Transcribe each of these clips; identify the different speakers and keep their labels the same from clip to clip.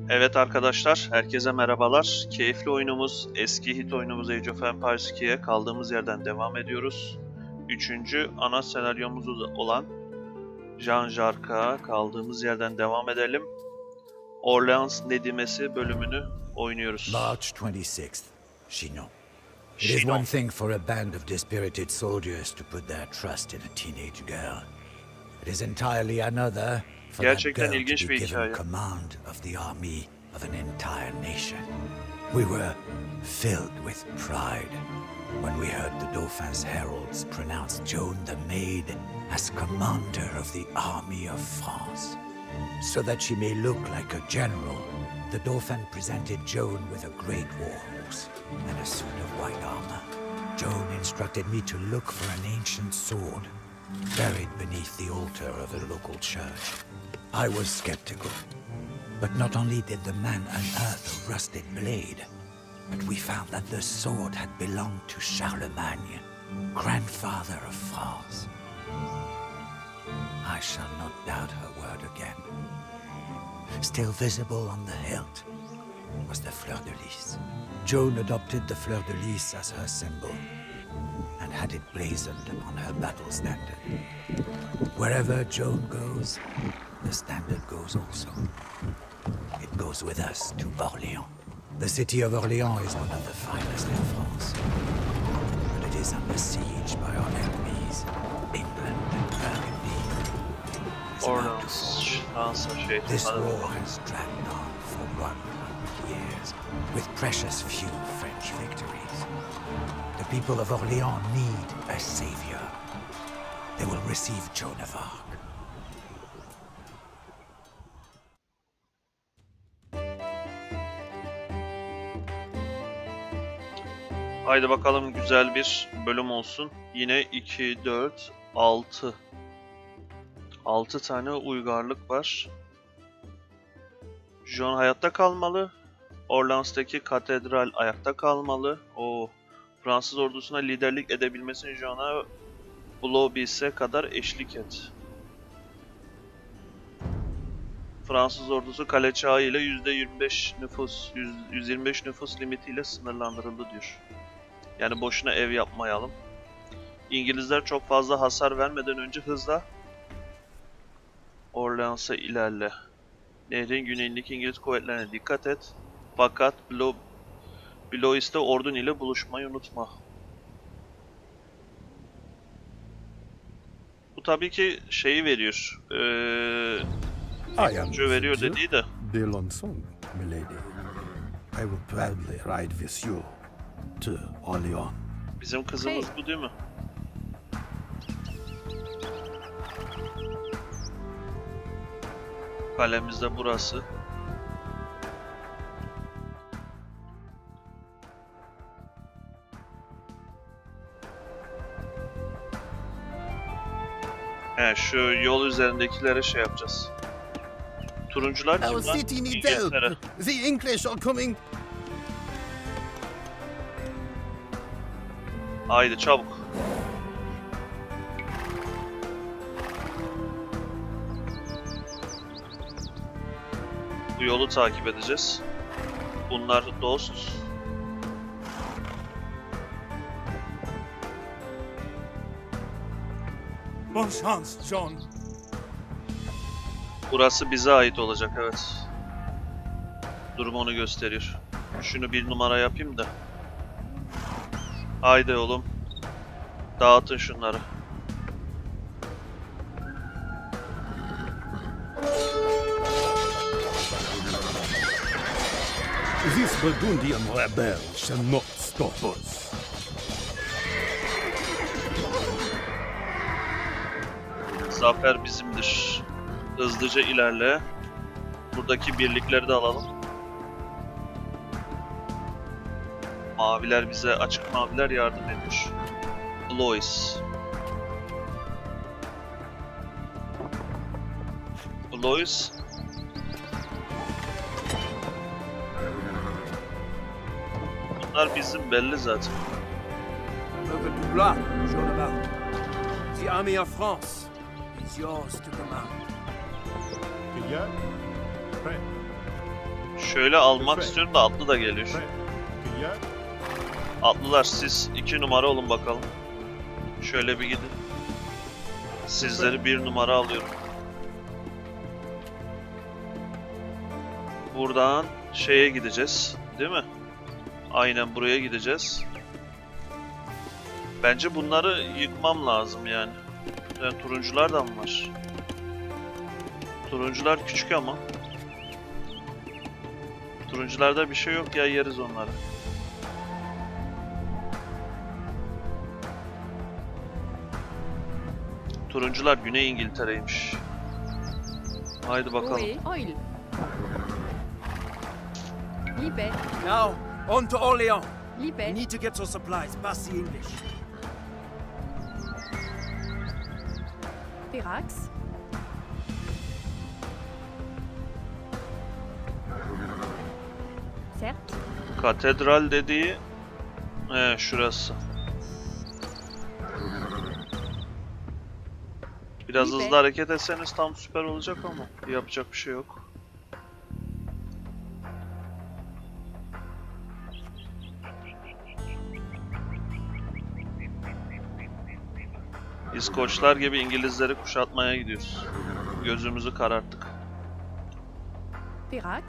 Speaker 1: Evet arkadaşlar, herkese merhabalar. Keyifli oyunumuz, eski hit oyunumuz Age of Empires 2'ye kaldığımız yerden devam ediyoruz. Üçüncü ana senaryomuz olan Jean Jarques'a kaldığımız yerden devam edelim. Orleans Nedimesi bölümünü oynuyoruz.
Speaker 2: March 26th, Chinon. It is one thing for a band of dispirited soldiers to put their trust in a teenage girl. It is entirely another for that girl to be given command of the army of an entire nation. We were filled with pride when we heard the Dauphin's heralds pronounce Joan the Maid as commander of the army of France. So that she may look like a general, the Dauphin presented Joan with a great war horse and a suit of white armor. Joan instructed me to look for an ancient sword buried beneath the altar of a local church. I was skeptical, but not only did the man unearth a rusted blade, but we found that the sword had belonged to Charlemagne, grandfather of France. I shall not doubt her word again. Still visible on the hilt was the fleur de lis. Joan adopted the fleur de lis as her symbol and had it blazoned upon her battle standard. Wherever Joan goes, the standard goes also. It goes with us to Orléans. The city of Orléans is one of the finest in France, but it is under siege by our enemies, England and Burgundy. This war has dragged on for 100 years, with precious few French victories. The people of Orléans need a savior. They will receive Joan of Arc.
Speaker 1: Haydi bakalım, güzel bir bölüm olsun. Yine 2, 4, 6. 6 tane uygarlık var. John hayatta kalmalı. Orleans'taki katedral ayakta kalmalı. Fransız ordusuna liderlik edebilmesini John'a Blois kadar eşlik et. Fransız ordusu kale çağı ile %125 nüfus limitiyle sınırlandırıldı diyor. Yani boşuna ev yapmayalım. İngilizler çok fazla hasar vermeden önce hızla Orleans'a ilerle. Nehrin güneyindeki İngiliz kuvvetlerine dikkat et. Fakat Blois'te ordun ile buluşmayı unutma. Bu tabii ki şeyi veriyor. İpucu veriyor dediği de.
Speaker 3: D'Alençon, milady. I will proudly ride with you to Orléans.
Speaker 1: Bizim kızımız bu değil mi? Kalemiz de burası. Şu yol üzerindekilere şey yapacağız. Turuncular kim lan? İngiltere.
Speaker 3: The English are coming.
Speaker 1: Haydi çabuk. Bu yolu takip edeceğiz. Bunlar dost.
Speaker 3: Bon chance, John.
Speaker 1: Burası bize ait olacak, evet. Durum onu gösteriyor. Şunu bir numara yapayım da. Haydi oğlum. Dağıtın şunları.
Speaker 3: These Burgundian rebels shall not stop us.
Speaker 1: Zafer bizimdir. Hızlıca ilerle. Buradaki birlikleri de alalım. Maviler bize, açık maviler yardım ediyor. Blois. Blois. Bunlar bizim belli zaten.
Speaker 4: Over to Blois, Joan of Arc. The army of France is yours to command.
Speaker 1: Şöyle almak istiyorum da atlı da geliyor. Atlılar siz 2 numara olun bakalım. Şöyle bir gidin. Sizleri 1 numara alıyorum. Buradan şeye gideceğiz, değil mi? Aynen buraya gideceğiz. Bence bunları yıkmam lazım yani. Yani turuncular da mı var? Turuncular küçük ama. Turuncularda bir şey yok ya, yeriz onları. Turuncular Güney İngiltere'ymiş. Haydi bakalım.
Speaker 5: Oil. Liebe.
Speaker 4: Now, on to Orleans.
Speaker 5: Liebe.
Speaker 4: We need to get our supplies past the English.
Speaker 5: Virax. Certes.
Speaker 1: Katedral dediği şurası. Biraz hızlı hareket etseniz tam süper olacak ama yapacak bir şey yok. İskoçlar gibi İngilizleri kuşatmaya gidiyoruz. Gözümüzü kararttık.
Speaker 5: Virax.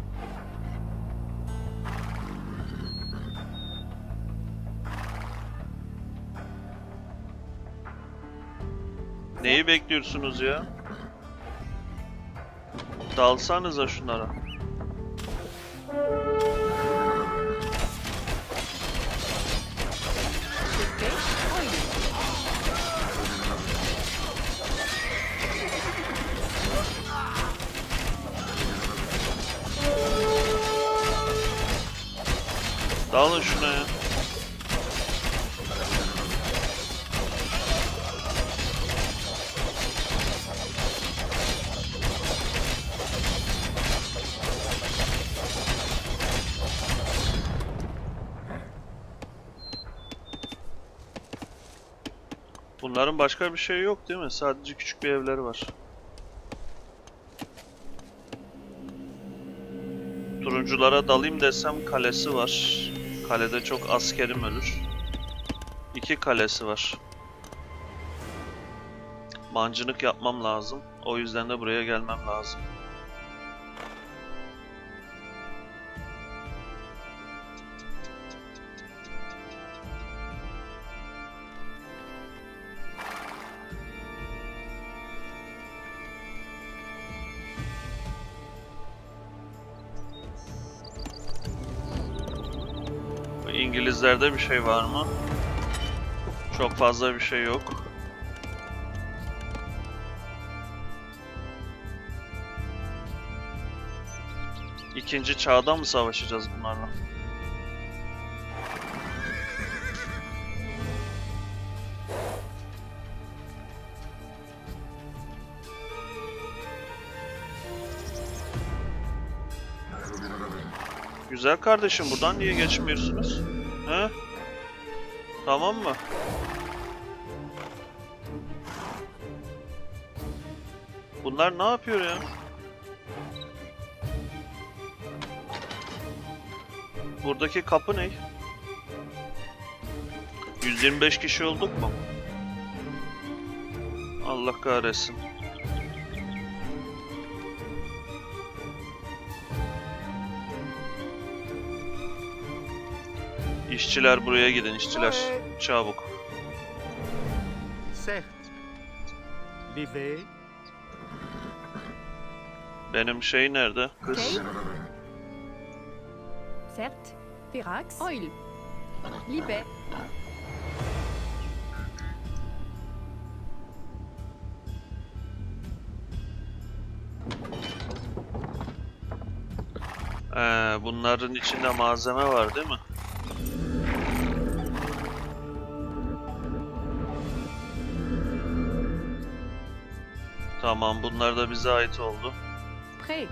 Speaker 1: Neyi bekliyorsunuz ya? Dalsanıza şunlara. Dalın şuna ya. Bunların başka bir şey yok değil mi? Sadece küçük bir evleri var. Turunculara dalayım desem kalesi var. Kalede çok askerim ölür. 2 kalesi var. Mancınık yapmam lazım. O yüzden de buraya gelmem lazım. İngilizlerde bir şey var mı? Çok fazla bir şey yok. İkinci çağda mı savaşacağız bunlarla? Güzel kardeşim, buradan niye geçmiyorsunuz? He? Tamam mı? Bunlar ne yapıyor ya? Buradaki kapı ne? 125 kişi olduk mu? Allah kahretsin. İşçiler buraya gidin, işçiler. Çabuk. Benim şey nerede? Kız.
Speaker 5: Certes. Virax. Oil. Liebe.
Speaker 1: Bunların içinde malzeme var değil mi? Tamam, bunlar da bize ait oldu.
Speaker 5: Prêt.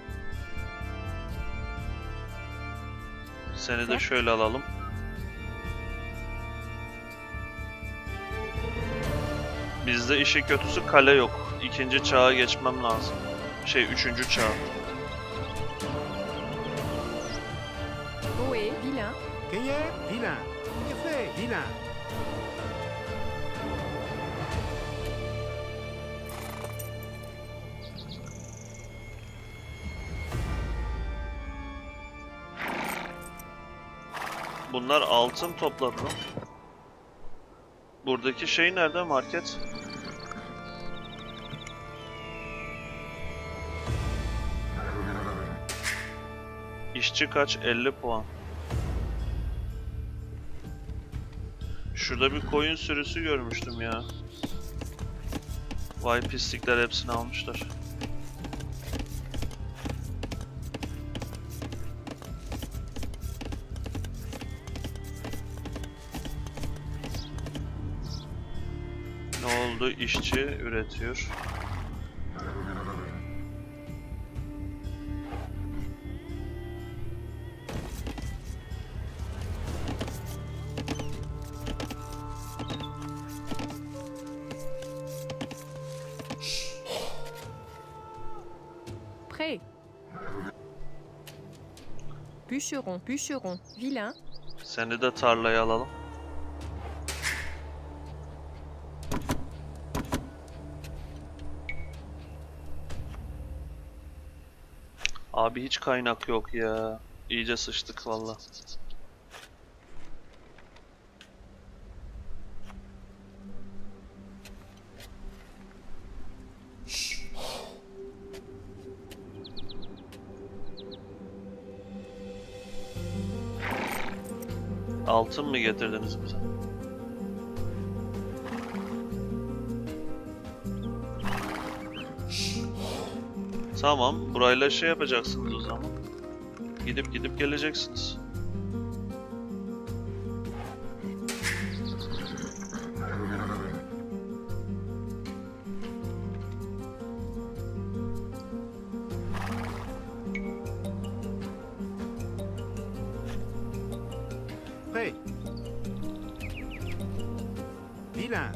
Speaker 1: Seni de şöyle alalım. Bizde işi kötüsü kale yok. İkinci çağa geçmem lazım. Üçüncü çağ.
Speaker 5: Ohé, vilain.
Speaker 4: Qu'est vilain? Que fait vilain?
Speaker 1: Bunlar altın topladı. Buradaki şey nerede? Market. İşçi kaç? 50 puan. Şurada bir koyun sürüsü görmüştüm ya. Vay pislikler, hepsini almışlar. Ne oldu? İşçi üretiyor.
Speaker 5: Prêt. Bûcheron, bûcheron, vilain.
Speaker 1: Seni de tarlaya alalım. Abi hiç kaynak yok ya. İyice sıçtık valla. Altın mı getirdiniz bize? Tamam, burayla şey yapacaksınız o zaman. Gidip geleceksiniz.
Speaker 4: Prêt. Vilain.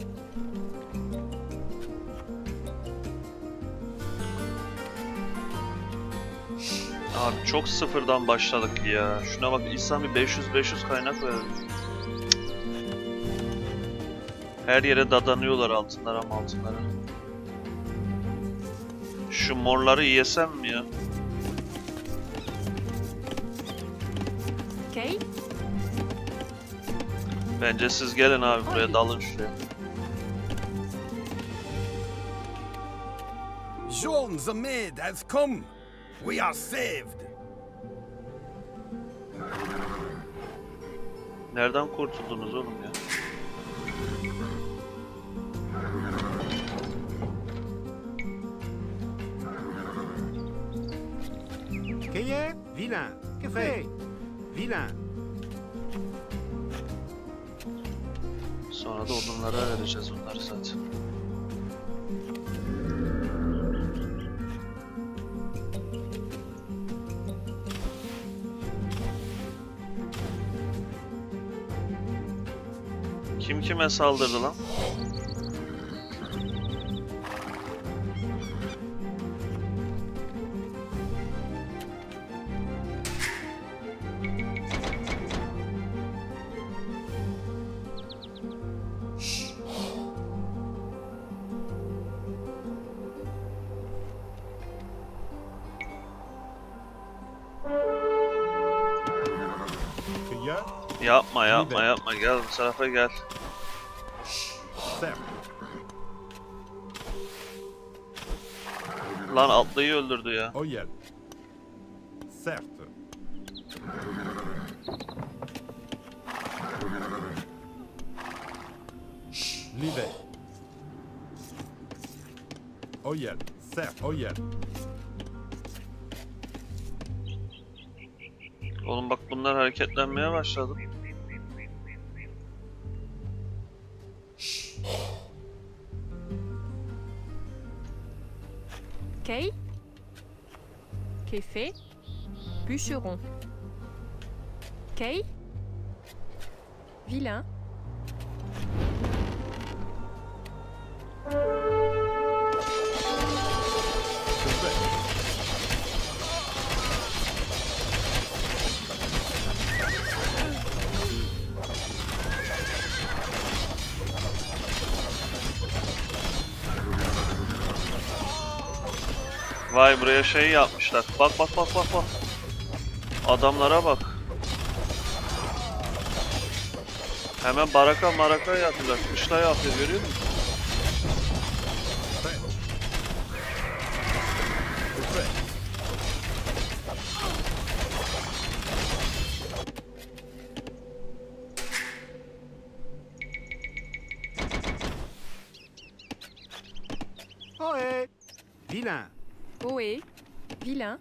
Speaker 1: Abi çok sıfırdan başladık ya. Şuna bak, insan bir 500 kaynak verir. Her yere dadanıyorlar altınlara altınlara. Şu morları yesem mi ya?
Speaker 5: Kay.
Speaker 1: Bence siz gelin abi buraya, dalın şuraya.
Speaker 3: Jean the maid has come. We are saved.
Speaker 1: Nereden kurtuldunuz oğlum ya?
Speaker 4: Qu'est vilain? Que fait vilain?
Speaker 1: Sonra da odunlara vereceğiz onları zaten. Kim kime saldırdı lan? Yapma gel bu tarafa gel. Lan atlıyı öldürdü ya.
Speaker 4: Oyel. Certes. Livet. Oyel. Certes. Oyel.
Speaker 1: Oğlum bak, bunlar hareketlenmeye başladı.
Speaker 5: Kay. Qu'est fait? Bûcheron. Kay. Vilain.
Speaker 1: Vay, buraya şey yapmışlar. Bak bak bak bak bak. Adamlara bak. Hemen baraka yaptılar. Kışla yapıyor, görüyor musun?
Speaker 4: Ohé! Vilain!
Speaker 5: Ohé, vilain.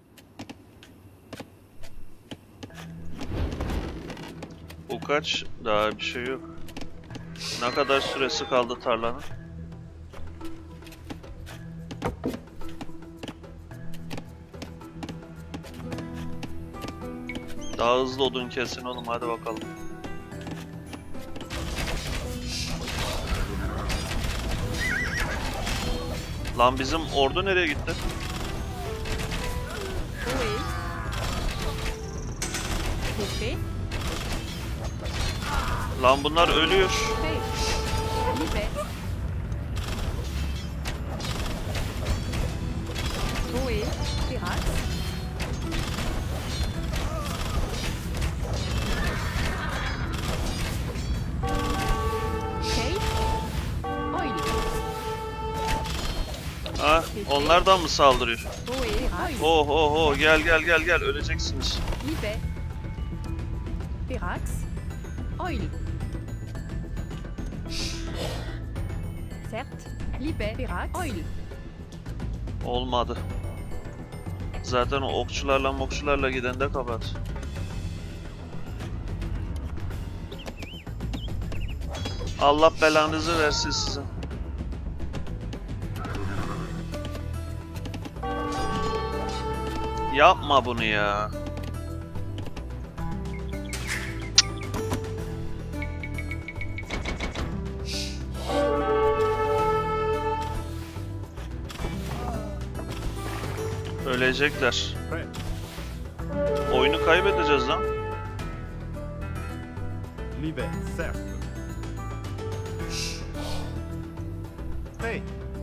Speaker 1: Bu kaç? Daha bir şey yok. Ne kadar süresi kaldı tarlanın? Daha hızlı odun kesin oğlum, hadi bakalım. Lan bizim ordu nereye gitti?
Speaker 5: Ohé. Café.
Speaker 1: Lan bunlar ölüyor.
Speaker 5: Prêt. Libère. Ohé. Pirates. Kate. Oil.
Speaker 1: Ha, onlardan mı saldırıyor?
Speaker 5: Ohé. Oil.
Speaker 1: Oh oh oh, gel gel gel gel, öleceksiniz.
Speaker 5: Libère. Pirax. Oil. Certes. Libère. Pirax. Oil.
Speaker 1: Olmadı. Zaten o okçularla giden de kapat. Allah belanızı versin sizin. Yapma bunu ya. Ölecekler. Oyunu kaybedeceğiz lan.
Speaker 4: Libère, certes. Prêt!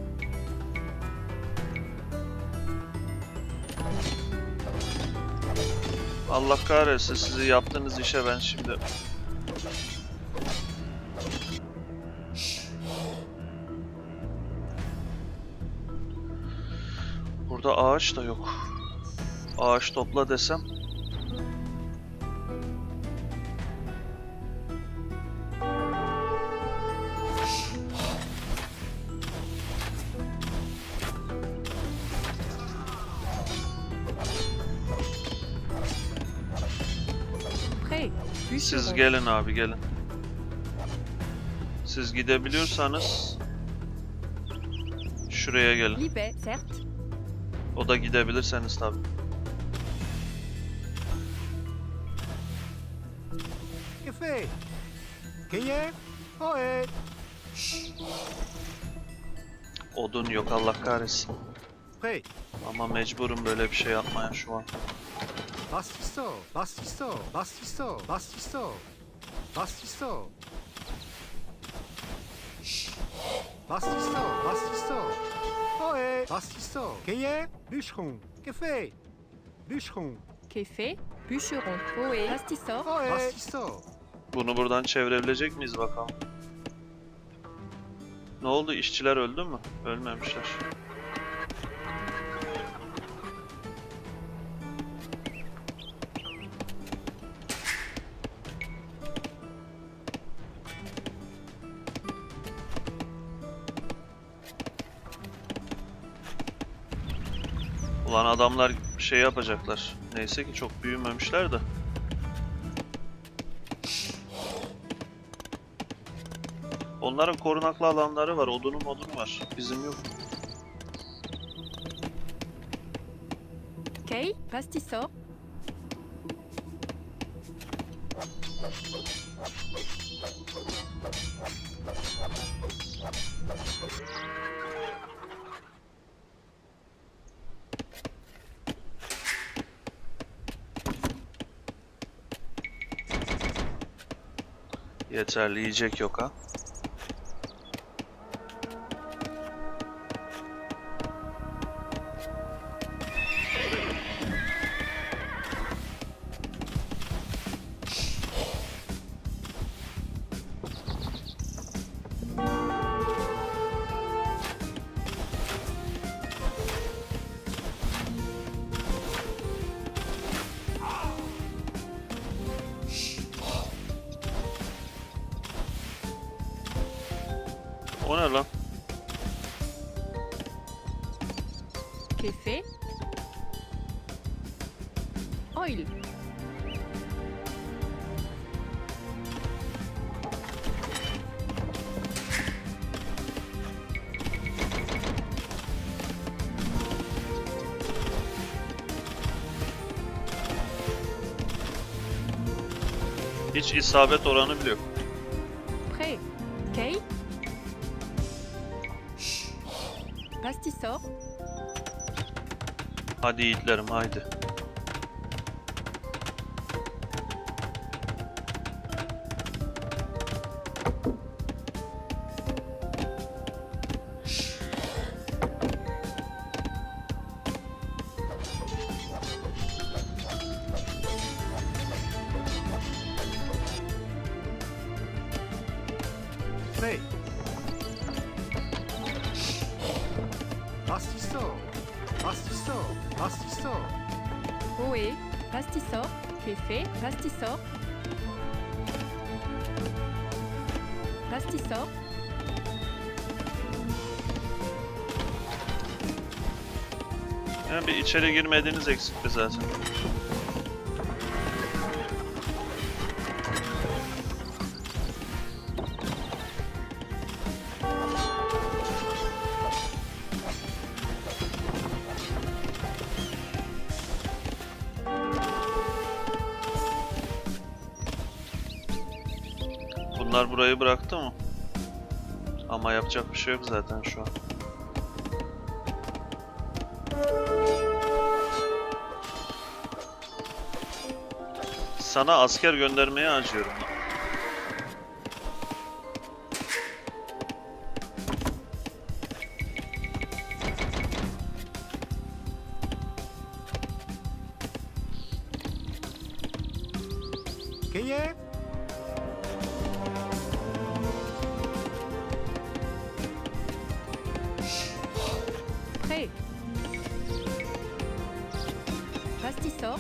Speaker 1: Allah kahretsin sizi, yaptığınız işe ben şimdi. Burada ağaç da yok. Ağaç topla desem.
Speaker 5: Prêt.
Speaker 1: Siz
Speaker 5: Bûcheron.
Speaker 1: gelin abi, gelin. Siz gidebiliyorsanız şuraya gelin.
Speaker 5: Libère. Certes.
Speaker 1: O da gidebilirseniz tabii.
Speaker 4: Que fait? Qu'est-ce? Ohé!
Speaker 1: Odun yok, Allah kahretsin.
Speaker 4: Prêt!
Speaker 1: Ama mecburum böyle bir şey yapmaya şu an.
Speaker 4: Bastisso! Bastisso! Bastisso! Bastisso! Bastisso! Bastisso! Bastisso! Ohé! Bastisso! Qu'est-ce? Bûcheron! Que fait? Bûcheron!
Speaker 5: Café. Bûcheron. Ohé. Pastisseur.
Speaker 4: Ohé! Bastisso!
Speaker 1: Bunu buradan çevirebilecek miyiz bakalım? Ne oldu? İşçiler öldü mü? Ölmemişler. Ulan adamlar şey yapacaklar. Neyse ki çok büyümemişler de. Onların korunaklı alanları var, odunu var. Bizim yok.
Speaker 5: Kay. Pastisseur.
Speaker 1: Yeterli yiyecek yok ha. O ne lan?
Speaker 5: Qu'est fait? Oil.
Speaker 1: Hiç isabet oranı bile yok.
Speaker 5: Prêt. Kay. Pastisor.
Speaker 1: Hadi yiğitlerim haydi.
Speaker 4: Prêt. Pastisor. Pastisor. Pastisor.
Speaker 5: Ohé. Pastisor. Qu'est fait? Pastisor. Pastisor.
Speaker 1: Yani bir içeri girmediğiniz eksikti zaten. Bunlar burayı bıraktı mı? Ama yapacak bir şey yok zaten şu an. Sana asker göndermeye acıyorum.
Speaker 4: Qu'est-ce?
Speaker 5: Prêt. Pastisor.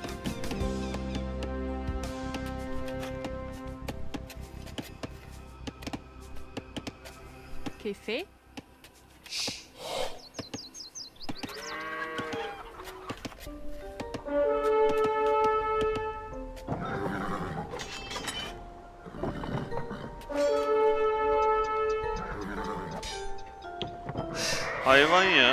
Speaker 5: Qu'est fait?
Speaker 1: Hayvan ya.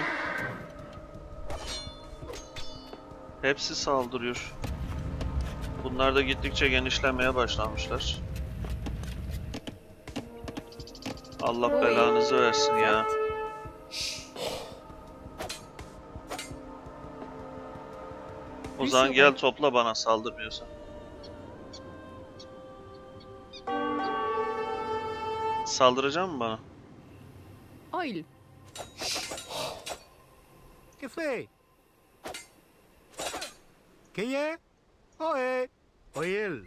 Speaker 1: Hepsi saldırıyor. Bunlar da gittikçe genişlemeye başlamışlar. Allah belanızı versin ya. O zaman gel topla bana saldırmıyorsan. Saldıracak mı bana?
Speaker 5: Oil.
Speaker 4: Qu'est-ce fait? Qu'est-ce? Ohé. Oil.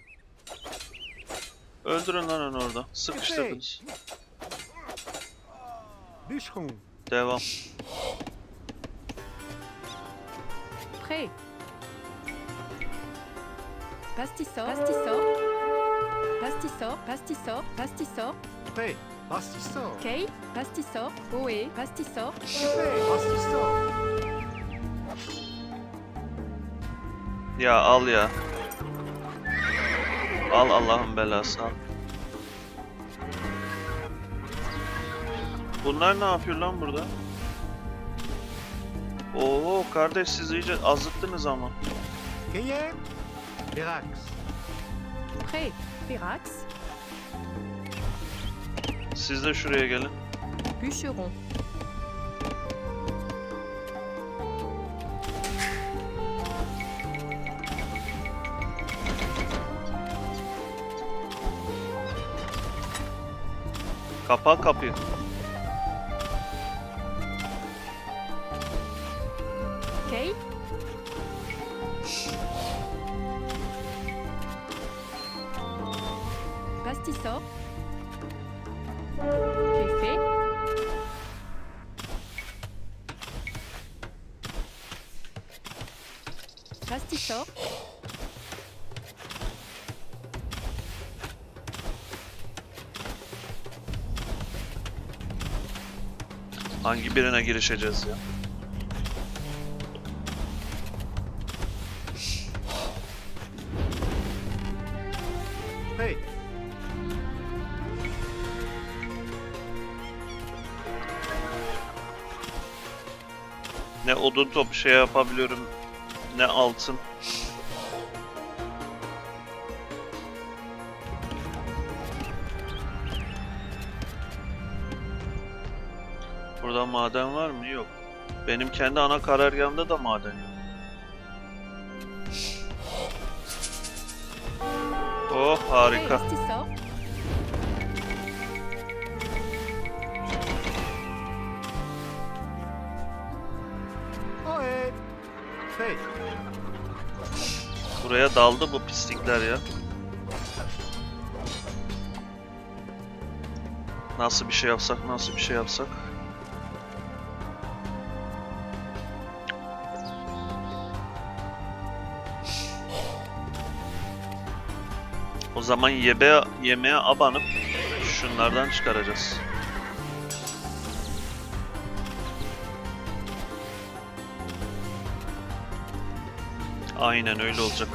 Speaker 1: Öldürün lan onu orada. Sıkıştırdınız.
Speaker 4: Bûcheron.
Speaker 1: Devam.
Speaker 5: Prêt. Pastisor. Pastisor. Pastisor. Pastisor. Pastisor.
Speaker 4: Prêt. Pastisor.
Speaker 5: Kay. Pastisor. Ohé. Pastisor.
Speaker 4: Qu'est-ce fait? Pastisor.
Speaker 1: Ya al ya. Al Allah'ın belası al. Bunlar ne yapıyor lan burada? Oo kardeş siz iyice azıttınız ama.
Speaker 4: Qu'est-ce? Virax.
Speaker 5: Prêt. Pirax.
Speaker 1: Siz de şuraya gelin.
Speaker 5: Bûcheron.
Speaker 1: Kapa kapıyı.
Speaker 5: Kay. Pastisor. Qu'est fait? Pastisor.
Speaker 1: Hangi birine girişeceğiz ya?
Speaker 4: Hey.
Speaker 1: Ne odun top şey yapabiliyorum, ne altın. Burada maden var mı? Yok. Benim kendi ana karargahımda da maden yok. Oh harika.
Speaker 5: Rusty sword.
Speaker 4: Ohé. Hey.
Speaker 1: Buraya daldı bu pislikler ya. Nasıl bir şey yapsak, nasıl bir şey yapsak? O zaman yemeğe abanıp şunlardan çıkaracağız. Aynen öyle olacak.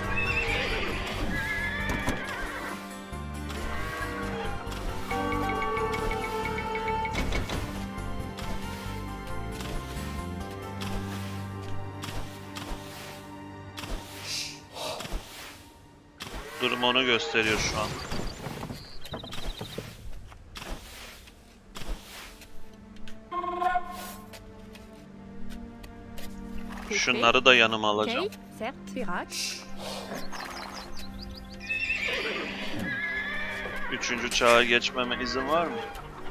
Speaker 1: Durum onu gösteriyor şu an. Şunları da yanıma alacağım.
Speaker 5: Okay, certes, Virac.
Speaker 1: 3. çağa geçmeme izin var mı?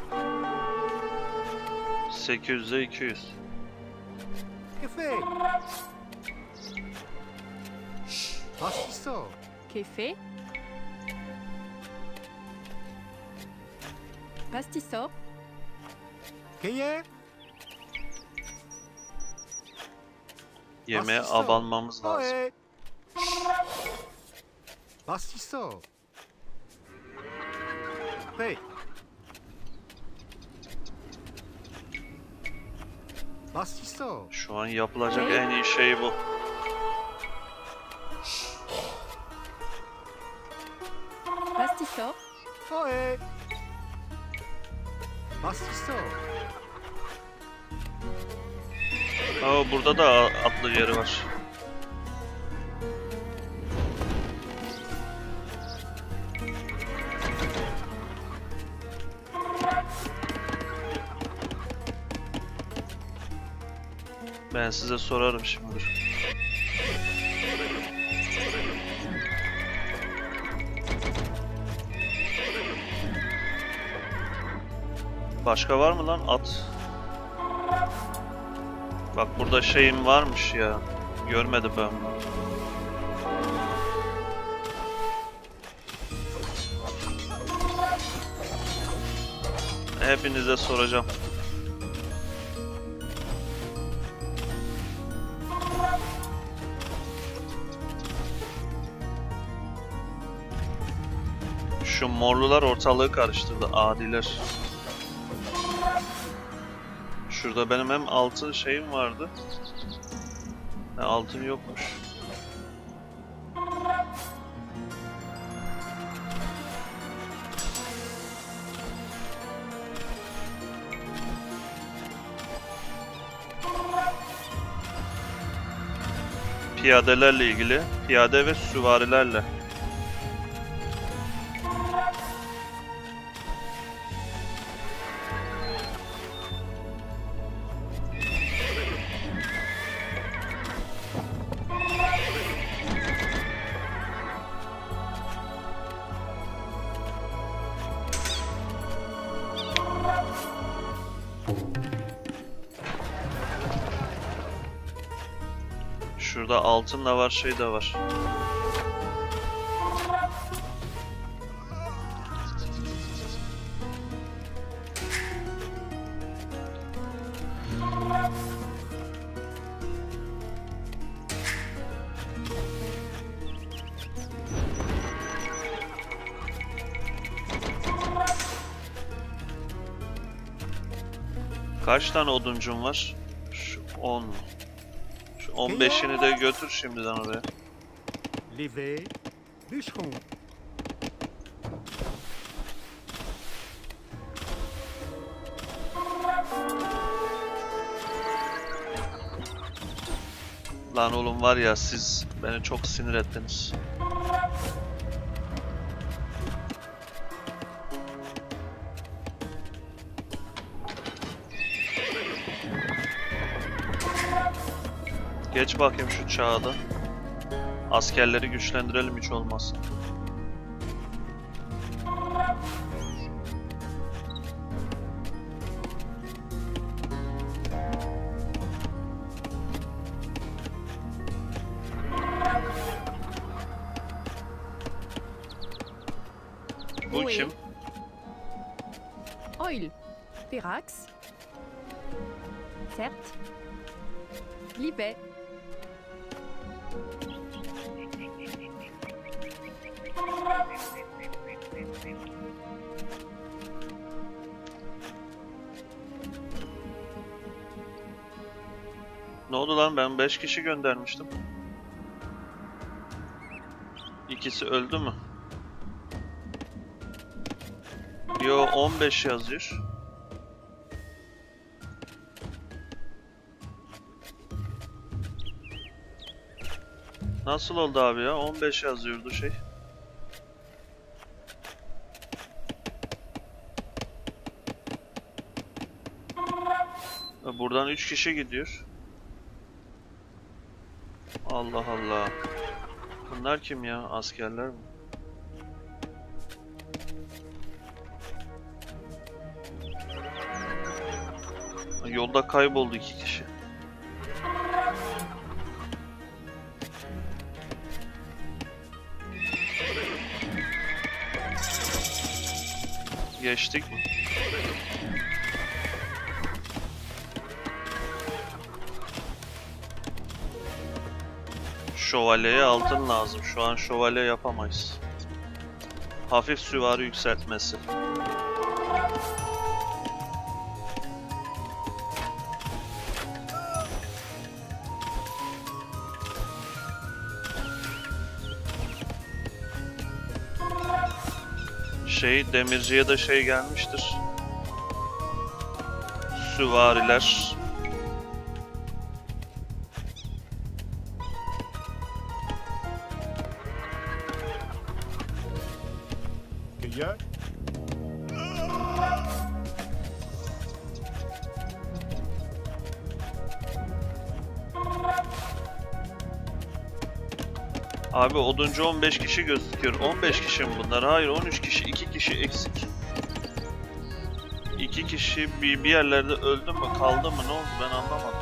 Speaker 1: 800'e 200.
Speaker 4: Que fait? Pastiso.
Speaker 5: Que fait? Pastiso.
Speaker 4: Que ye?
Speaker 1: Yemeğe abanmamız lazım.
Speaker 4: Ohé. Pastiso. Hey. Pastiso.
Speaker 1: Şu an yapılacak en iyi şey bu.
Speaker 5: Pastiso.
Speaker 4: Ohé. Pastiso.
Speaker 1: Aa, burada da atlı yeri var. Ben size sorarım şimdi. Başka var mı lan at? Bak burada şeyim varmış ya. Görmedim ben bunu. Hepinize soracağım. Şu morlular ortalığı karıştırdı, adiler. Şurada benim hem altın şeyim vardı. Altın yokmuş. Piyadelerle ilgili, piyade ve süvarilerle. Şurada altın da var, şey de var. Kaç tane oduncum var? Şu 10. Şu 15'ini de götür şimdiden oraya.
Speaker 6: Levé, bûcheron.
Speaker 1: Lan oğlum var ya, siz beni çok sinir ettiniz. Geç bakayım şu çağda. Askerleri güçlendirelim hiç olmazsa. Bu kim?
Speaker 5: Oil. Ferax. Certes. Libet.
Speaker 1: Ne oldu lan, ben 5 kişi göndermiştim. İkisi öldü mü? Yo, 15 yazıyor. Nasıl oldu abi ya? 15 yazıyordu şey. Buradan 3 kişi gidiyor. Allah Allah. Bunlar kim ya? Askerler mi? Yolda kayboldu 2 kişi. Geçtik mi? Şövalyeye altın lazım. Şu an şövalye yapamayız. Hafif süvari yükseltmesi. Demirciye de şey gelmiştir. Süvariler.
Speaker 6: Cueilleur.
Speaker 1: Abi oduncu 15 kişi gözüküyor. 15 kişi mi bunlar? Hayır, 13 kişi. 2 kişi eksik. 2 kişi bir yerlerde öldü mü, kaldı mı, ne oldu ben anlamadım.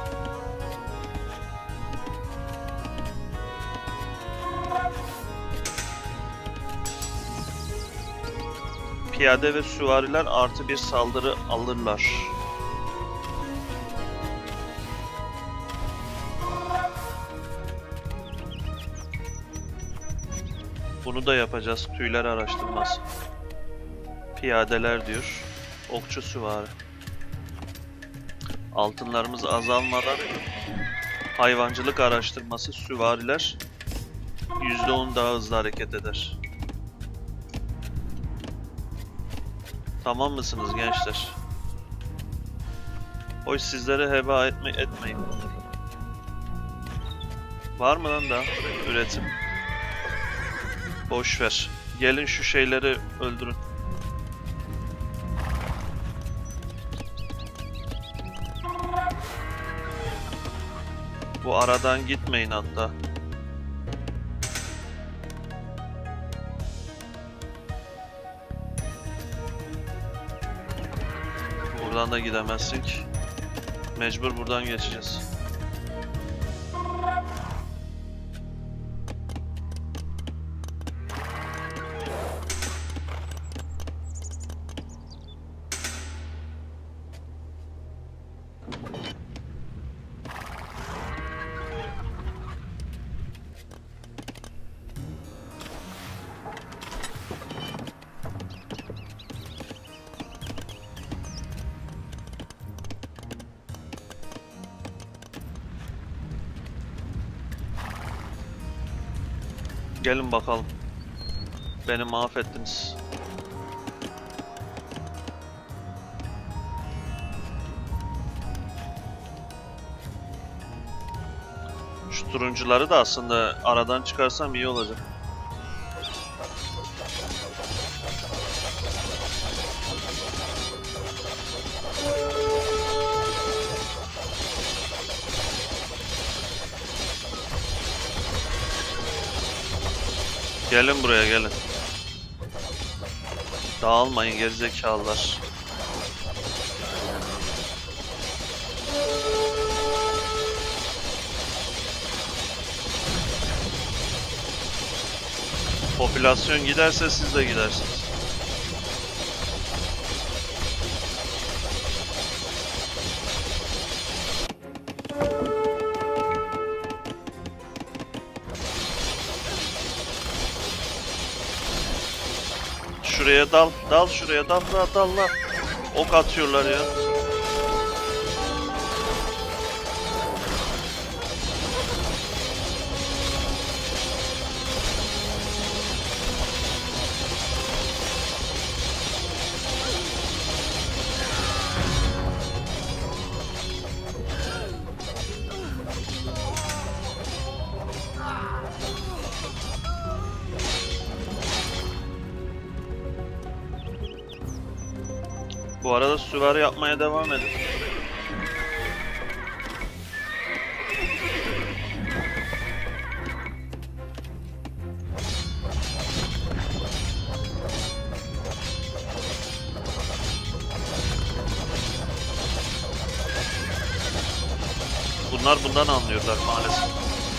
Speaker 1: Piyade ve süvariler artı bir saldırı alırlar. Bunu da yapacağız. Tüyler araştırması. Piyadeler diyor. Okçu süvari. Altınlarımız azalmadan hayvancılık araştırması süvariler %10 daha hızlı hareket eder. Tamam mısınız gençler? Hoş, sizlere heba etmeyin. Var mı lan daha üretim? Boş ver. Gelin şu şeyleri öldürün. Bu aradan gitmeyin hatta. Buradan da gidemezsek. Mecbur buradan geçeceğiz. Gelin bakalım. Beni mahvettiniz. Şu turuncuları da aslında aradan çıkarsam iyi olacak. Gelin buraya, gelin. Dağılmayın gerizekalılar. Popülasyon giderse siz de gidersiniz. Şuraya dal, dal şuraya, dal lan. Ok atıyorlar ya. Bu arada süvari yapmaya devam edin. Bunlar bundan anlıyorlar maalesef.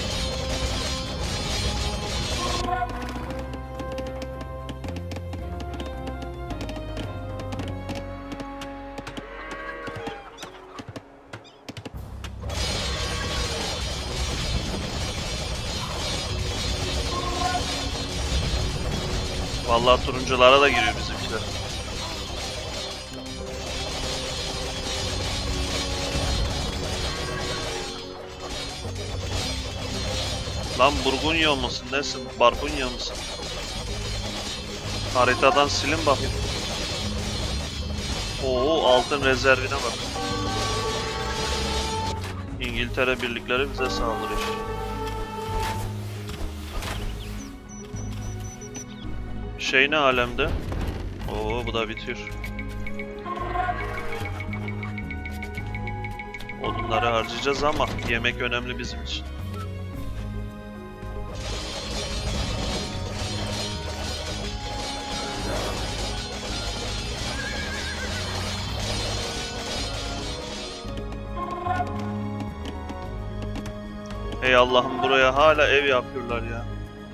Speaker 1: Vallahi turunculara da giriyor bizimkiler. Lan Burgunya mısın? Nesin? Barbunya mısın? Haritadan silin bakayım. Oo, altın rezervine bak. İngiltere birlikleri bize saldırıyor. Şey ne alemde? Oo, bu da bitiyor. Odunları harcayacağız ama yemek önemli bizim için. Ey Allah'ım, buraya hala ev yapıyorlar ya.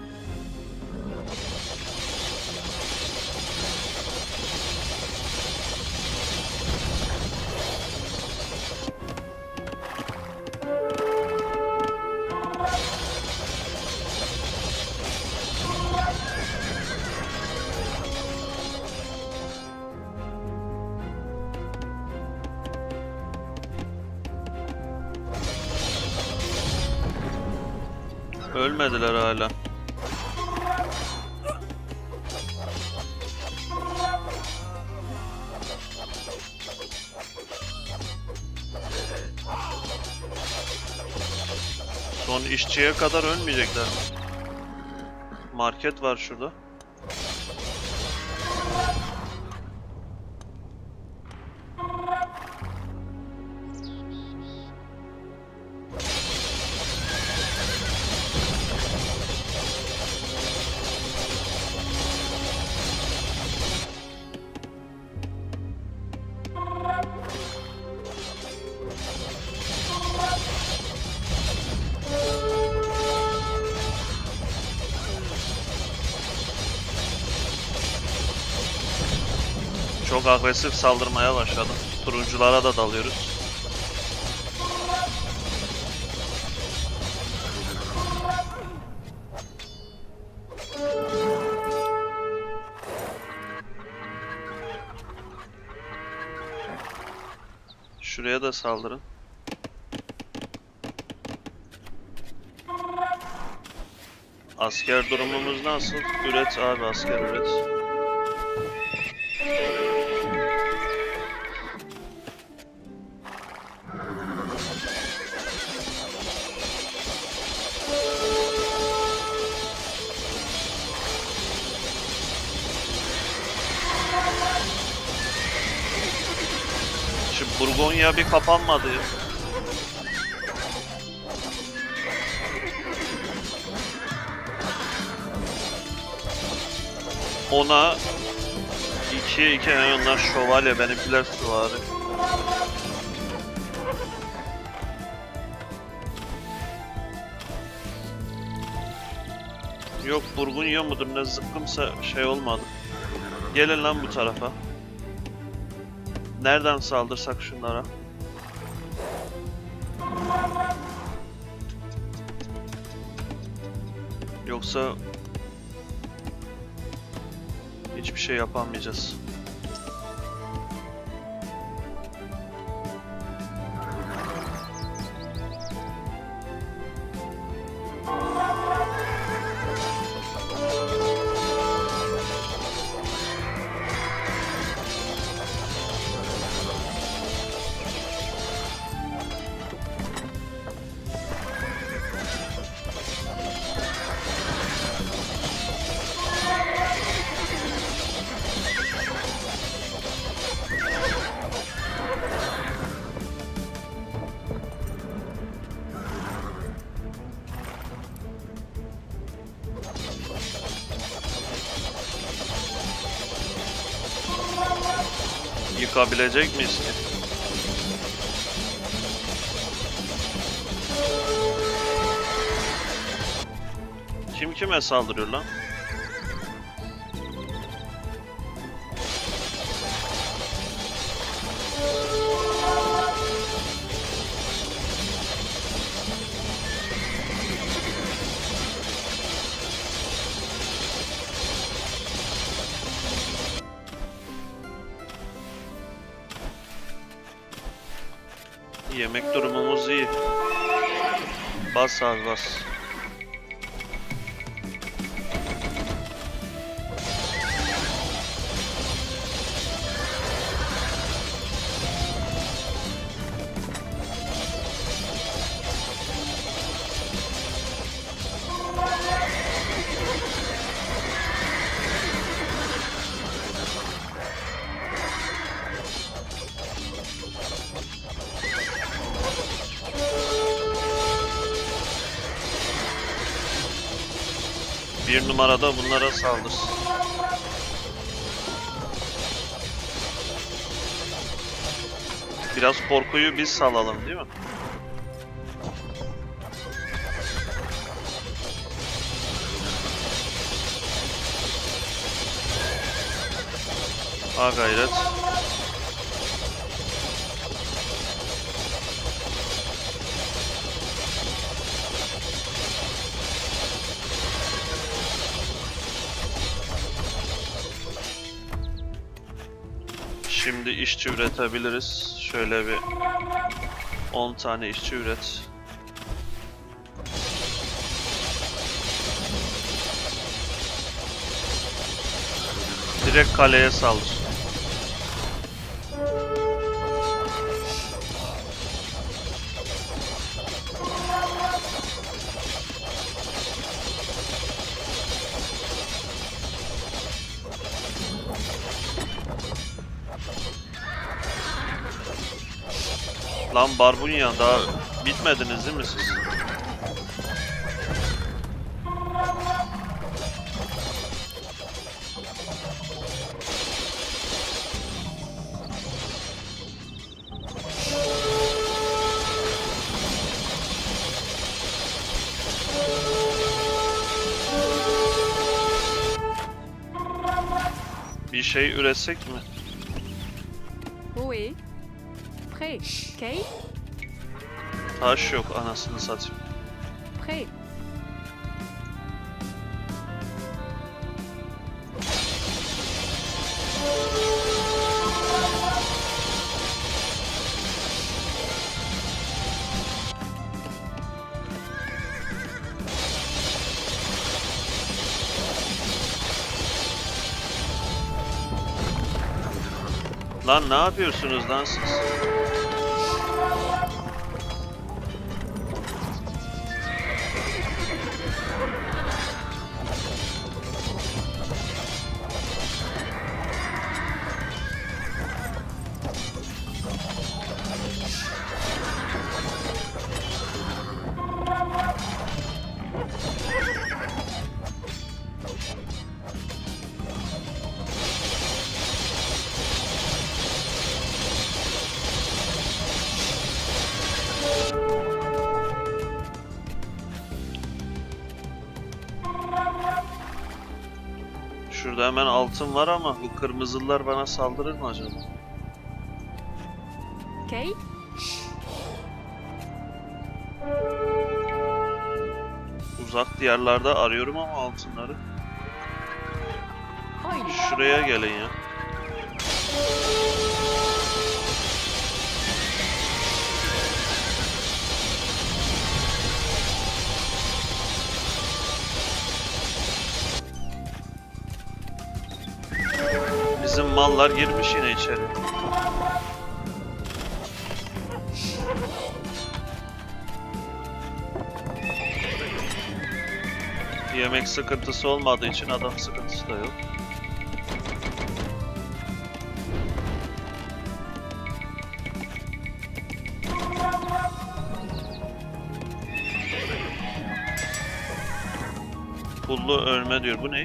Speaker 1: Ölmediler hala. Son işçiye kadar ölmeyecekler mi? Market var şurada. Çok agresif saldırmaya başladım. Turunculara da dalıyoruz. Şuraya da saldırın. Asker durumumuz nasıl? Üret abi, asker üret. Şu Burgonya bir kapanmadı ya. Ona 2'ye 2 onlar şövalye, benimkiler süvari. Yok Burgunya mudur ne zıkkımsa şey olmadı. Gelin lan bu tarafa. Nereden saldırsak şunlara? Yoksa hiçbir şey yapamayacağız. Yıkabilecek miyiz ki? Kim kime saldırıyor lan? Yemek durumumuz iyi. Bas abi bas. Bir numarada bunlara saldır. Biraz korkuyu biz salalım değil mi? Ha gayret. Şimdi işçi üretebiliriz. Şöyle bir 10 tane işçi üret. Direkt kaleye saldır. Lan Barbunya daha bitmediniz değil mi siz? Bir şey üretsek mi?
Speaker 5: Oui. Prêt. Kate?
Speaker 1: Taş yok anasını satayım.
Speaker 5: Prêt.
Speaker 1: Lan ne yapıyorsunuz lan siz? Şurada hemen altın var ama bu kırmızılar bana saldırır mı acaba?
Speaker 5: Kate?
Speaker 1: Uzak diyarlarda arıyorum ama altınları.
Speaker 5: Hayır.
Speaker 1: Şuraya gelin ya. Bizim mallar girmiş yine içeri. Yemek sıkıntısı olmadığı için adam sıkıntısı da yok. Pullu ölme diyor. Bu ne?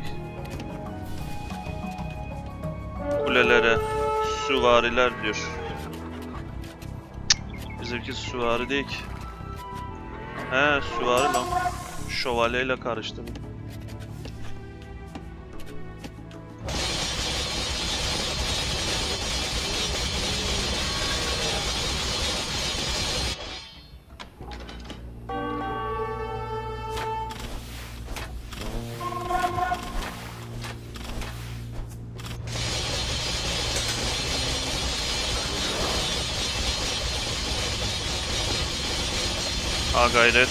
Speaker 1: Kulelere süvariler diyor. Bizimki süvari değil ki. He, süvari lan. Şövalyeyle karıştım. Ha gayret.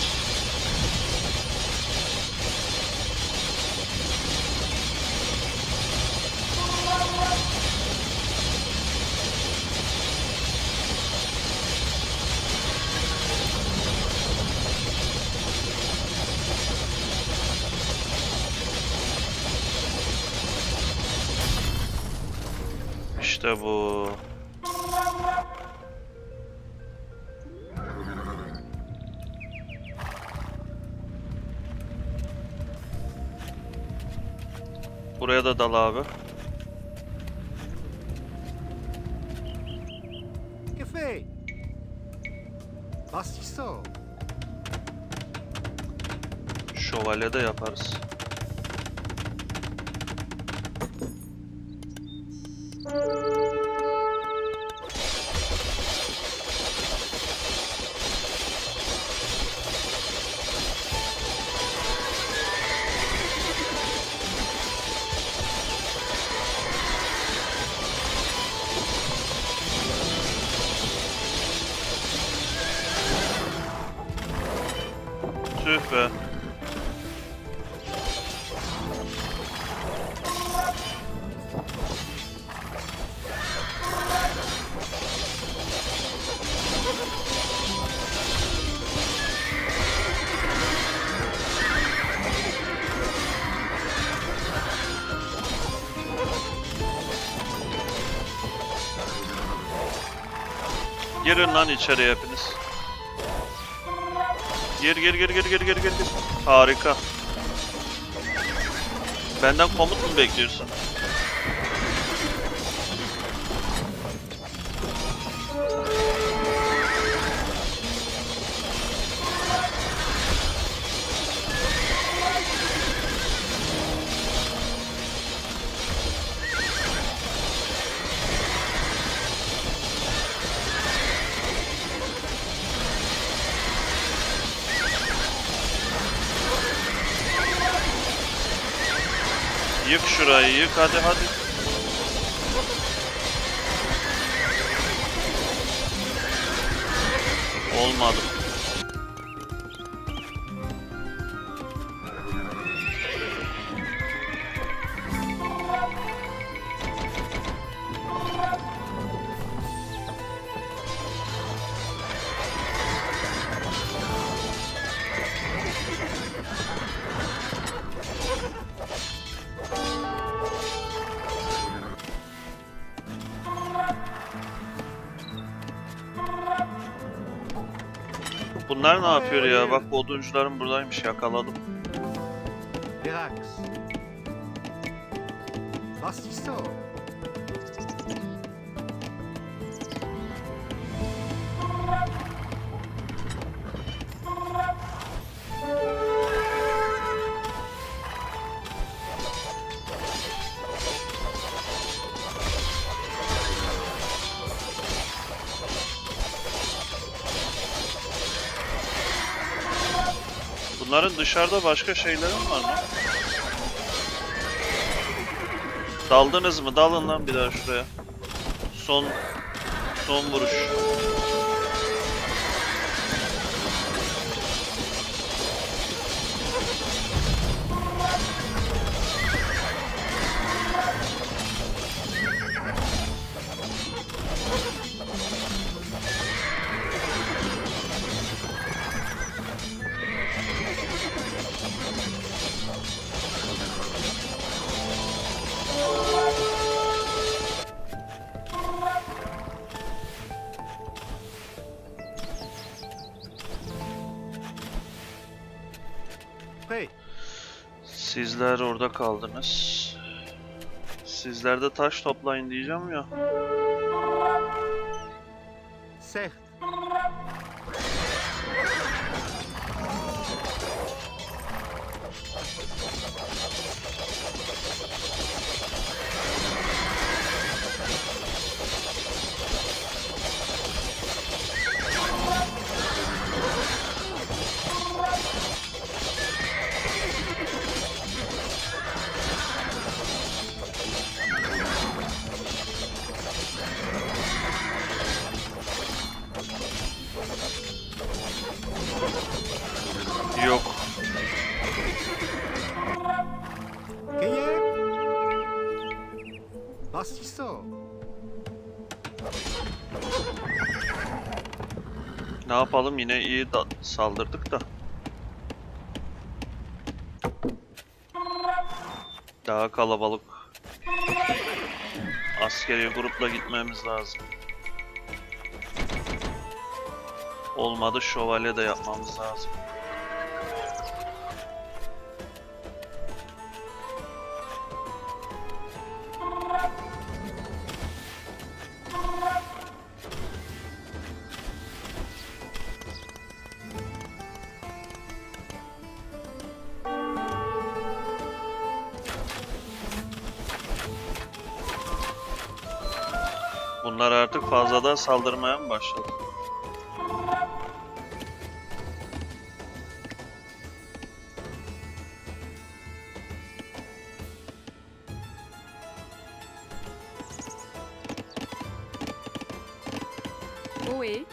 Speaker 1: İşte bu. Buraya da dal abi.
Speaker 6: Que fait? Bastisso.
Speaker 1: Şövalye de yaparız. Tüh be. Girin lan içeri hepiniz. Gir. Harika. Benden komut mu bekliyorsun? Yık şurayı, yık hadi. Olmadı. Bunlar ne yapıyor ya? Bak bu oduncularım buradaymış, yakaladım.
Speaker 6: Verax. Was ist so?
Speaker 1: Bunların dışarıda başka şeyleri mi var mı? Daldınız mı? Dalın lan bir daha şuraya. Son vuruş.
Speaker 6: Prêt.
Speaker 1: Sizler orada kaldınız. Sizler de taş toplayın diyeceğim ya.
Speaker 6: Certes.
Speaker 1: Yok.
Speaker 6: Geh. Was ist so?
Speaker 1: Ne yapalım, yine iyi saldırdık da. Daha kalabalık. Askeri grupla gitmemiz lazım. Olmadı, şövalye de yapmamız lazım. Bunlar artık fazladan saldırmaya mı başladı?
Speaker 5: Oui.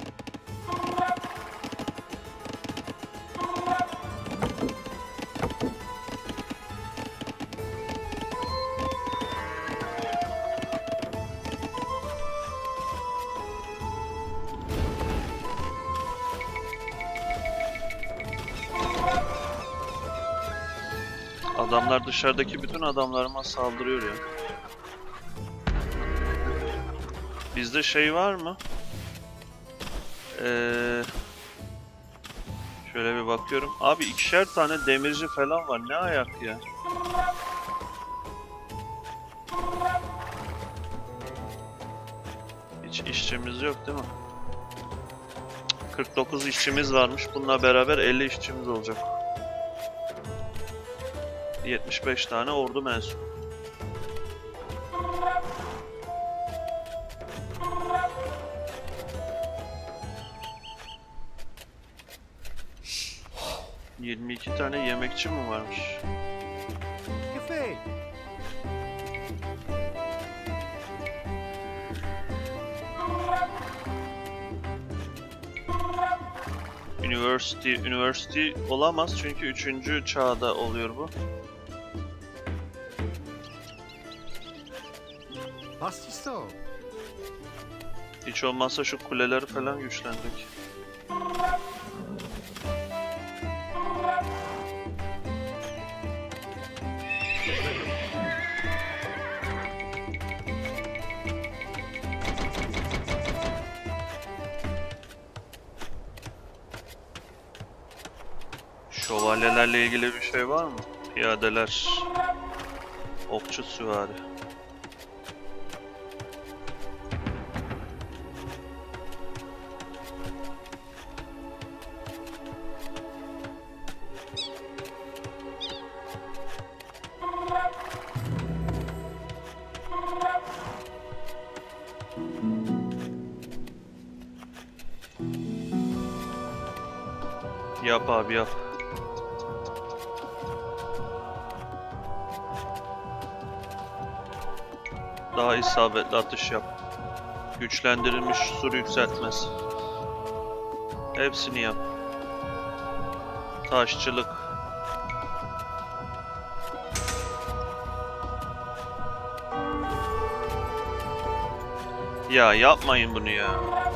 Speaker 1: Adamlar dışarıdaki bütün adamlarıma saldırıyor ya. Bizde şey var mı? Şöyle bir bakıyorum. Abi 2'şer tane demirci falan var. Ne ayak ya? Hiç işçimiz yok değil mi? 49 işçimiz varmış. Bununla beraber 50 işçimiz olacak. 75 tane ordu mensubu. ...22 tane yemekçi mi varmış?
Speaker 6: Gefällt.
Speaker 1: University olamaz çünkü 3. çağda oluyor bu.
Speaker 6: Was ist so?
Speaker 1: Hiç olmazsa şu kuleleri falan güçlendik. Şövalyelerle ilgili bir şey var mı? Piyadeler, okçu süvari. Yap abi yap. Daha isabetli atış yap. Güçlendirilmiş sur yükseltmesi. Hepsini yap. Taşçılık. Ya yapmayın bunu ya.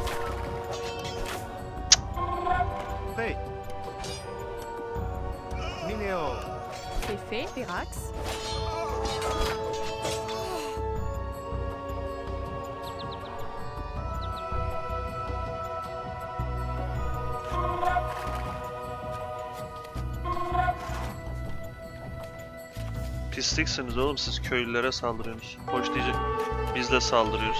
Speaker 6: Prêt. Mineo.
Speaker 5: C'est fait, Pirax.
Speaker 1: Pisliksiniz oğlum, siz köylülere saldırıyorsunuz. Hoş diyecek. Biz de saldırıyoruz.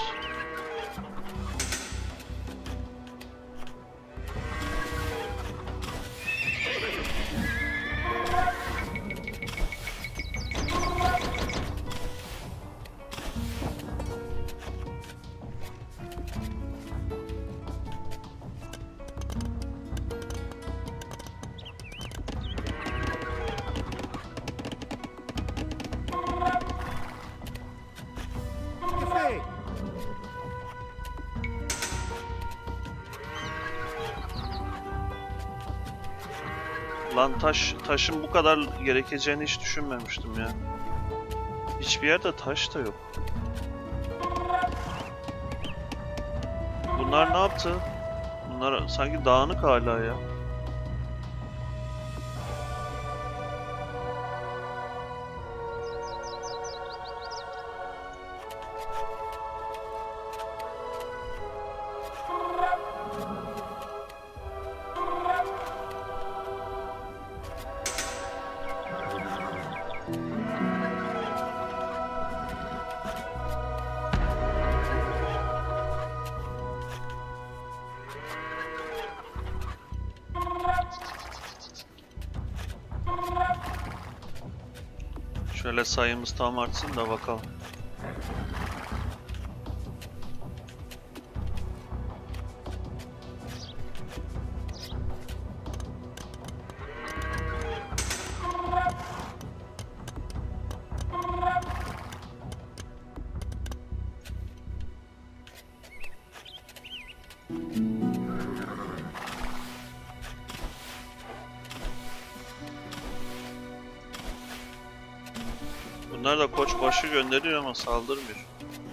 Speaker 6: Que fait?
Speaker 1: Lan taşın bu kadar gerekeceğini hiç düşünmemiştim ya. Hiçbir yerde taş da yok. Bunlar ne yaptı? Bunlar sanki dağınık hala ya. Şöyle sayımız tam artsın da bakalım. Bunlar da koçbaşı gönderiyor ama saldırmıyor.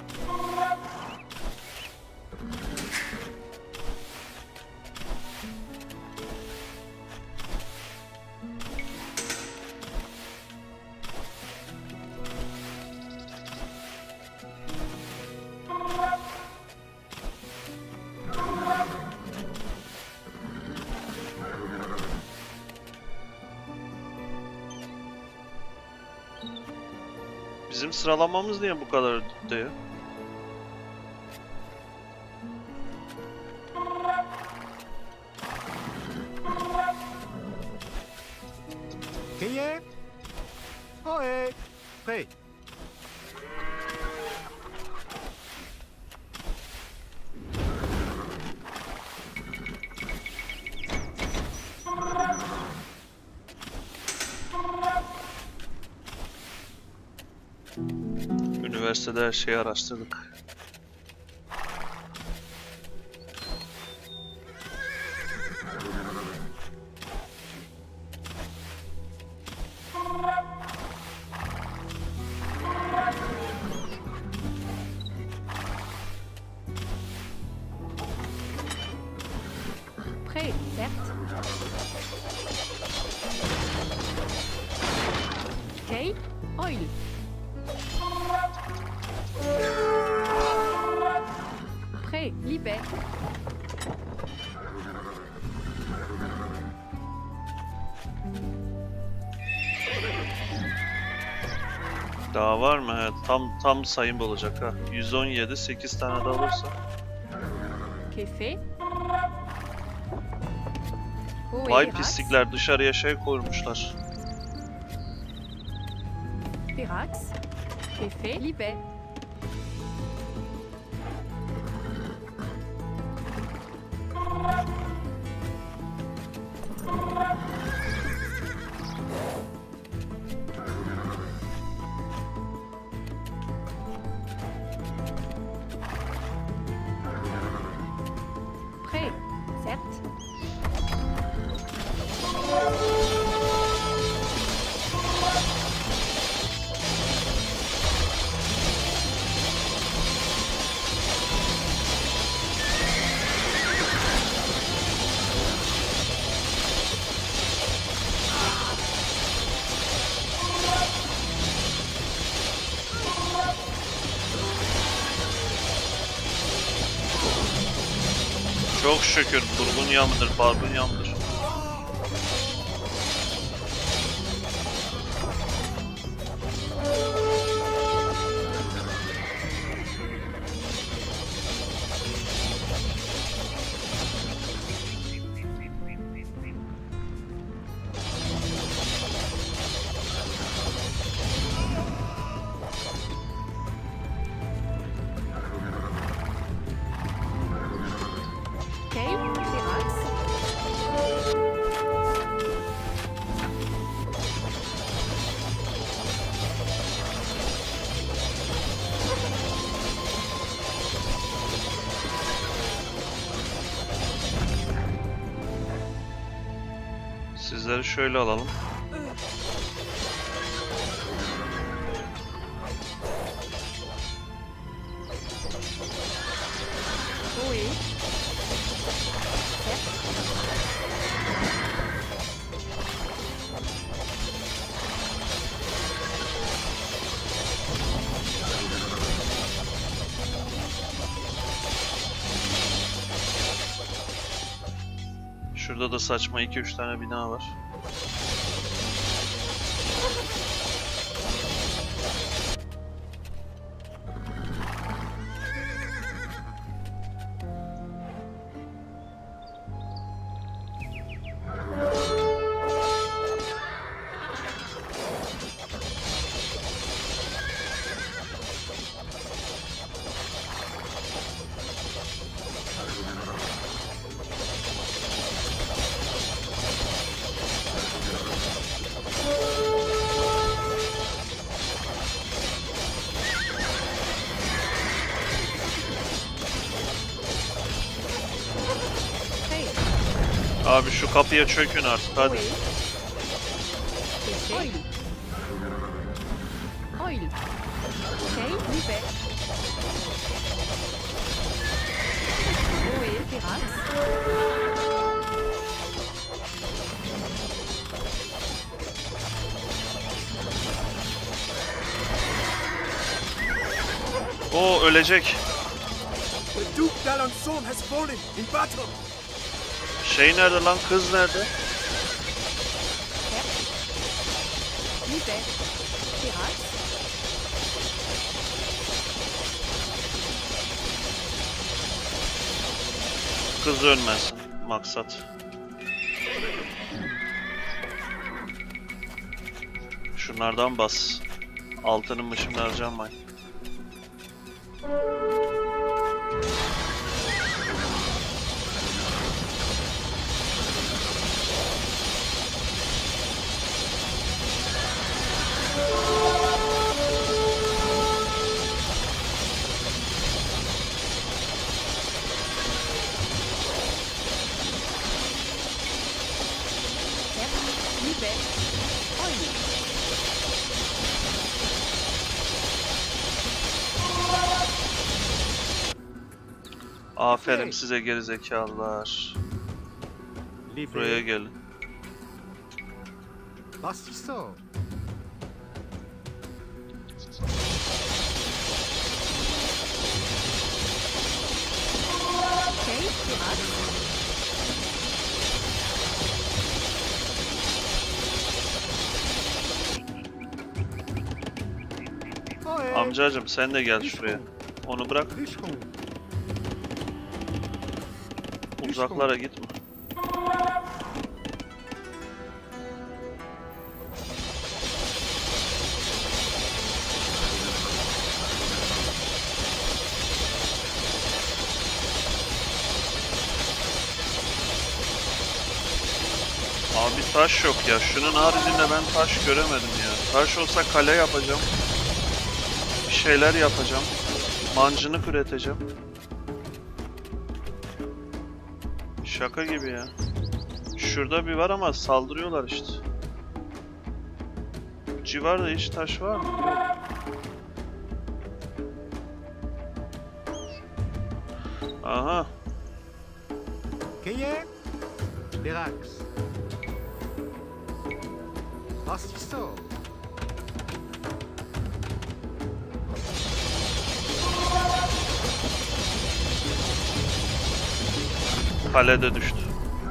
Speaker 1: Bizim sıralamamız niye bu kadar dipte ya?
Speaker 6: Kiev. Ohé. Prêt.
Speaker 1: Üniversitede her şeyi araştırdık.
Speaker 5: Prêt, certes. Kate, oil. Prêt, libère.
Speaker 1: Daha var mı? Evet, tam sayım olacak ha. 117, 8 tane de alırsa.
Speaker 5: Kefe.
Speaker 1: Vay pislikler, dışarıya şey koymuşlar.
Speaker 5: Pirax. Kefe. Libe. Prêt. Certes.
Speaker 1: Çok şükür, Burgunya mıdır, Barbunya mıdır?
Speaker 5: Cave. Pirax.
Speaker 1: Sizleri şöyle alalım.
Speaker 5: Oui.
Speaker 1: Şurada da saçma 2-3 tane bina var. Abi şu kapıya çökün artık hadi.
Speaker 5: Kefe. Oil. Oil. Cave. Libe. Oui. Pirax.
Speaker 1: O ölecek.
Speaker 4: The Duke d'Alençon has fallen in battle.
Speaker 1: Şey nerede lan, kız nerede?
Speaker 5: Libe. Pirax.
Speaker 1: Kız ölmesin maksat. Şunlardan bas. Altının mışını harcamayın.
Speaker 5: Libe. Oil.
Speaker 1: Aferin size gerizekalılar. Buraya
Speaker 6: Libe.
Speaker 1: gelin.
Speaker 6: Bastisso.
Speaker 5: Cave. Pirax.
Speaker 1: Amcacım sen de gel şuraya. Onu bırak. Uzaklara gitme. Abi taş yok ya. Şunun haricinde ben taş göremedim ya. Taş olsa kale yapacağım. Bir şeyler yapacağım. Mancınık üreteceğim. Şaka gibi ya. Şurada bir var ama saldırıyorlar işte. Civarda hiç taş var mı? Yok. Aha.
Speaker 6: Keye? Berax. Astiso.
Speaker 1: Kale de düştü.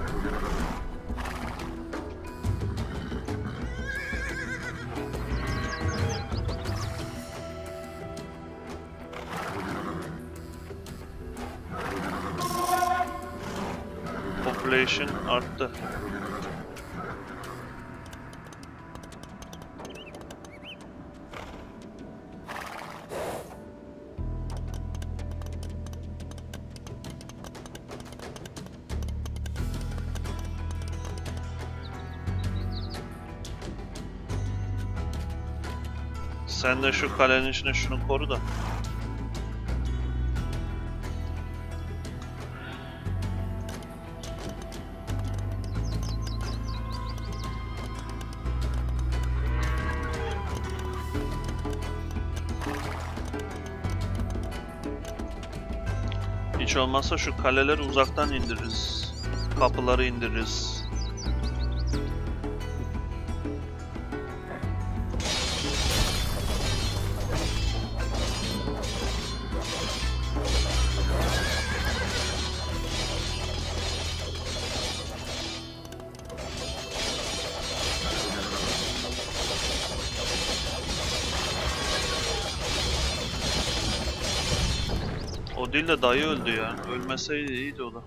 Speaker 1: Population arttı. Sen de şu kalenin içine şunu koru da. Hiç olmazsa şu kaleleri uzaktan indiririz. Kapıları indiririz. O değil de dayı öldü ya. Ölmeseydi iyiydi o da.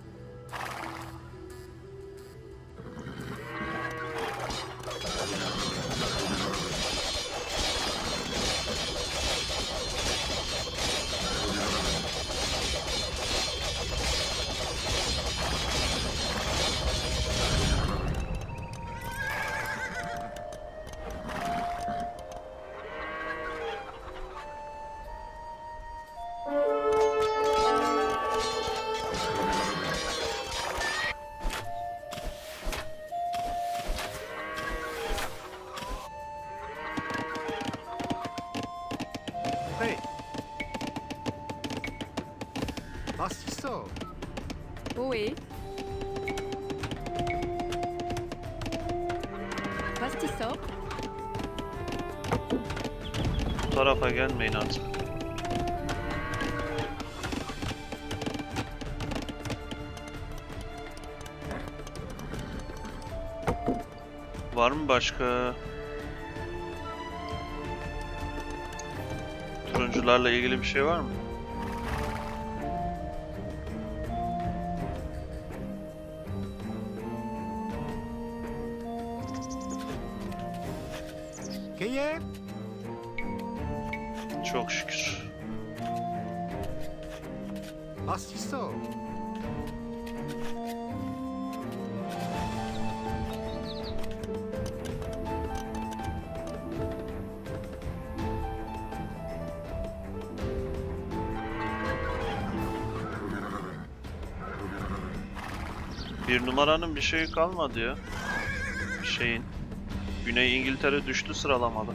Speaker 6: Prêt. Astiso.
Speaker 5: Oui. Pastiso.
Speaker 1: Bu tarafa gelmeyin artık. Var mı başka? Turuncularla ilgili bir şey var mı?
Speaker 6: Keye?
Speaker 1: Çok şükür.
Speaker 6: Astiso.
Speaker 1: Bir numaranın bir şeyi kalmadı ya. Şeyin. Güney İngiltere düştü sıralamada.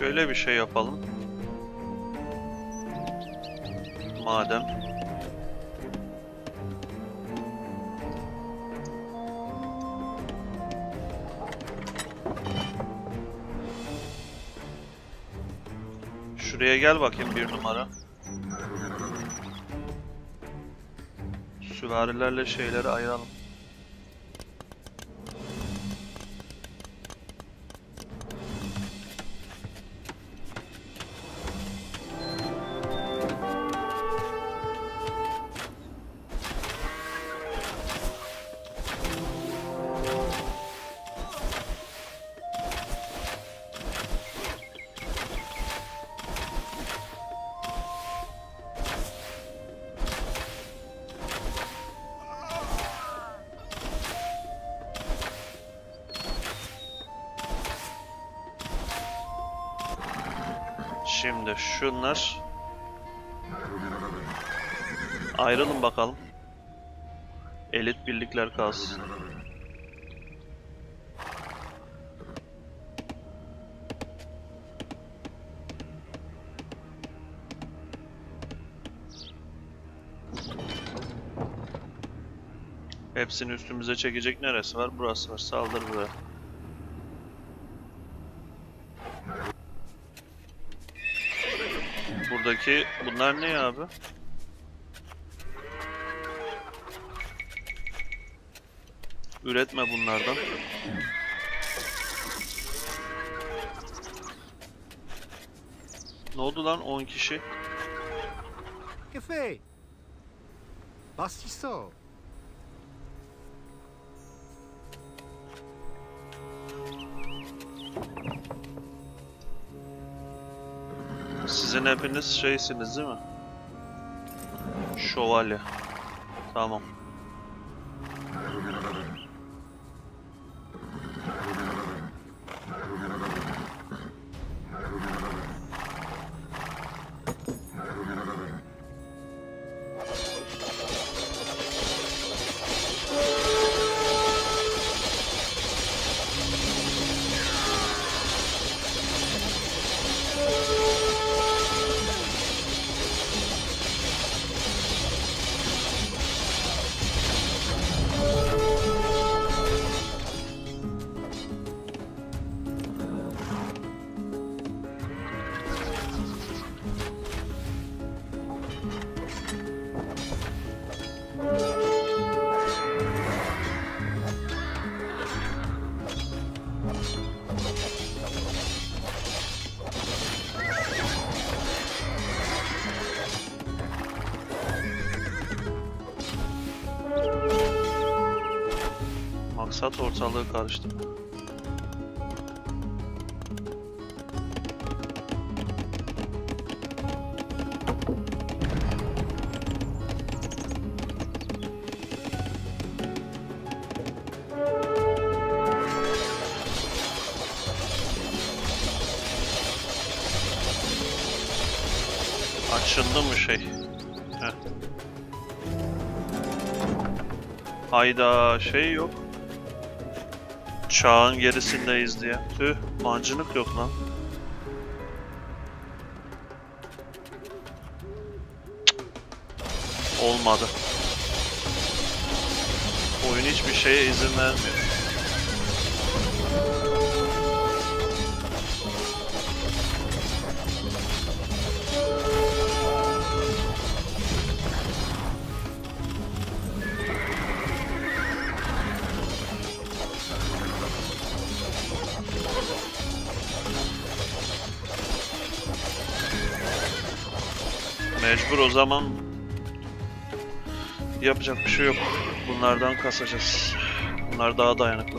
Speaker 1: Şöyle bir şey yapalım. Madem. Şuraya gel bakayım 1 numara. Süvarilerle şeyleri ayıralım. Şimdi şunlar ayrılın bakalım. Elit birlikler kalsın. Hepsini üstümüze çekecek neresi var? Burası var. Saldır buraya. Buradaki bunlar ne abi? Üretme bunlardan. Ne oldu lan 10 kişi?
Speaker 6: Che fai? Pastisso.
Speaker 1: Sizin hepiniz şeysiniz değil mi? Şövalye. Tamam. Maksat ortalığı karıştırmak. Açıldı mı şey? Heh. Hayda şey yok. Çağın gerisindeyiz diye. Tüh, mancınık yok lan. Cık. Olmadı. Oyun hiçbir şeye izin vermiyor. Mecbur o zaman yapacak bir şey yok. Bunlardan kasacağız. Bunlar daha dayanıklı.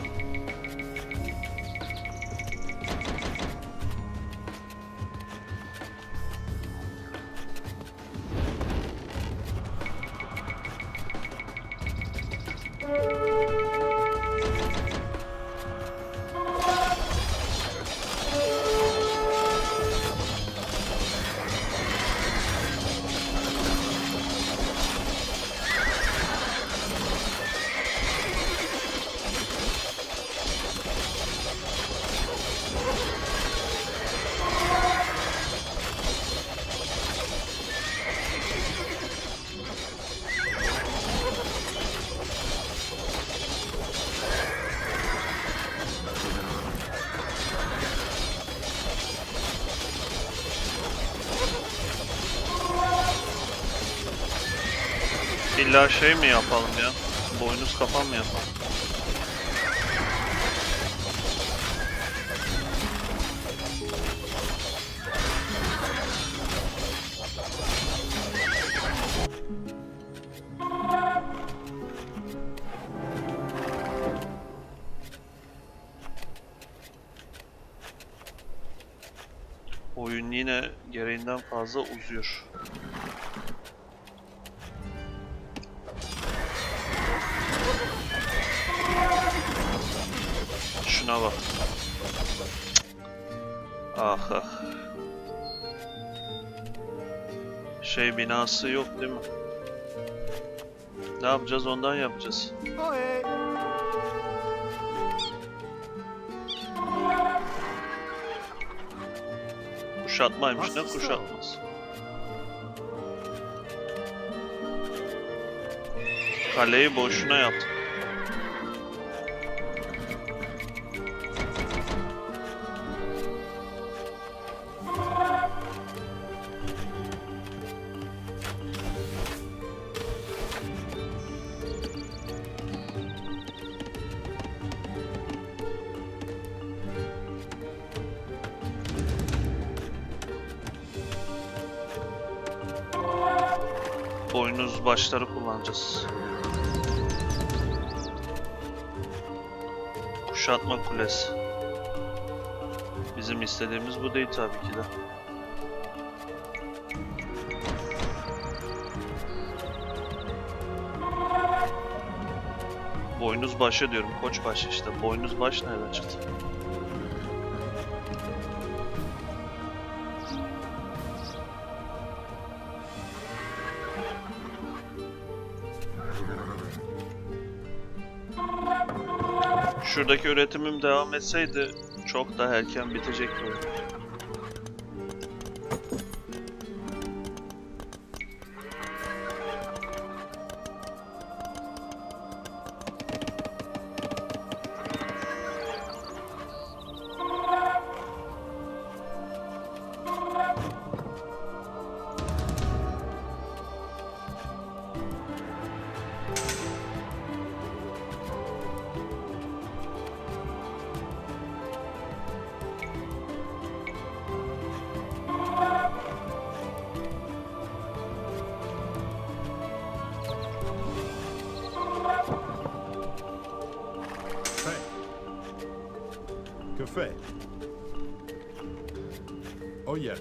Speaker 1: İlla şey mi yapalım ya? Boynuz kapan mı yapalım? Oyun yine gereğinden fazla uzuyor. Şuna bak. Ah ah. Şey binası yok değil mi? Ne yapacağız? Ondan yapacağız.
Speaker 6: Ohé!
Speaker 1: Kuşatmaymış, ne kuşatması? Kaleyi boşuna yaptık. Boynuz başları kullanacağız. Kuşatma kulesi. Bizim istediğimiz bu değil tabii ki de. Boynuz başı diyorum, koç başı işte. Boynuz baş nereden çıktı? Şuradaki üretimim devam etseydi çok daha erken bitecekti oyun.
Speaker 7: Que fait? Oyer.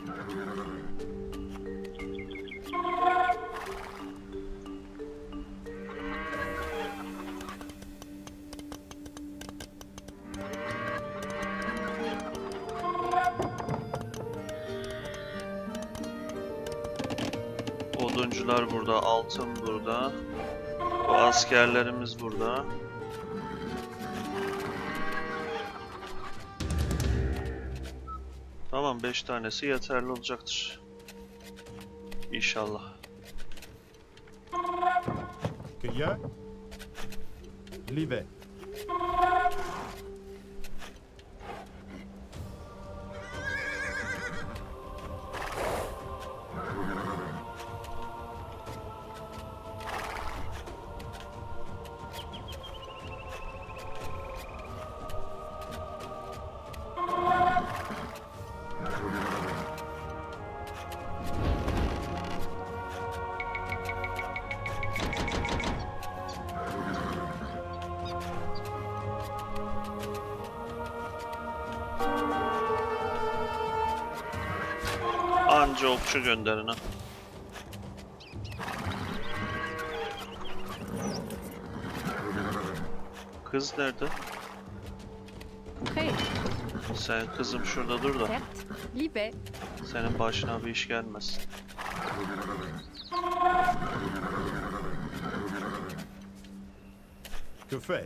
Speaker 1: Oduncular burada, altın burada. Bu askerlerimiz burada. Tamam, 5 tanesi yeterli olacaktır. İnşallah.
Speaker 7: Que y a? Livet.
Speaker 1: Anca okçu gönderin ha. Kız nerede?
Speaker 5: Prêt.
Speaker 1: Sen kızım şurada dur da
Speaker 5: Certes. Libet.
Speaker 1: senin başına bir iş gelmez.
Speaker 7: Que fait?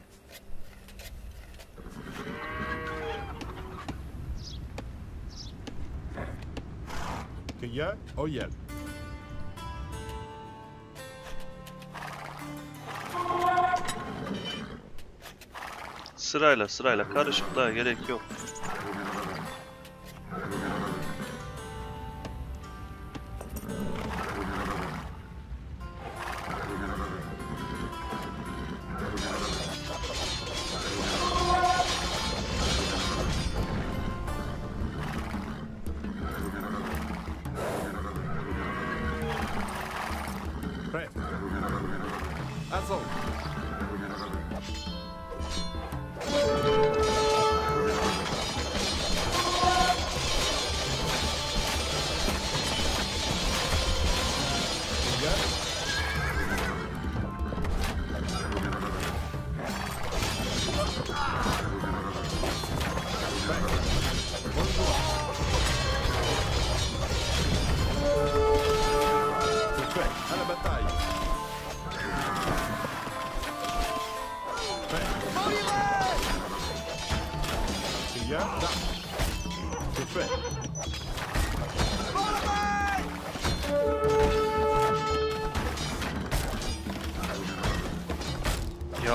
Speaker 7: Que y a? Oyer.
Speaker 1: Sırayla sırayla, karışıklığa gerek yok.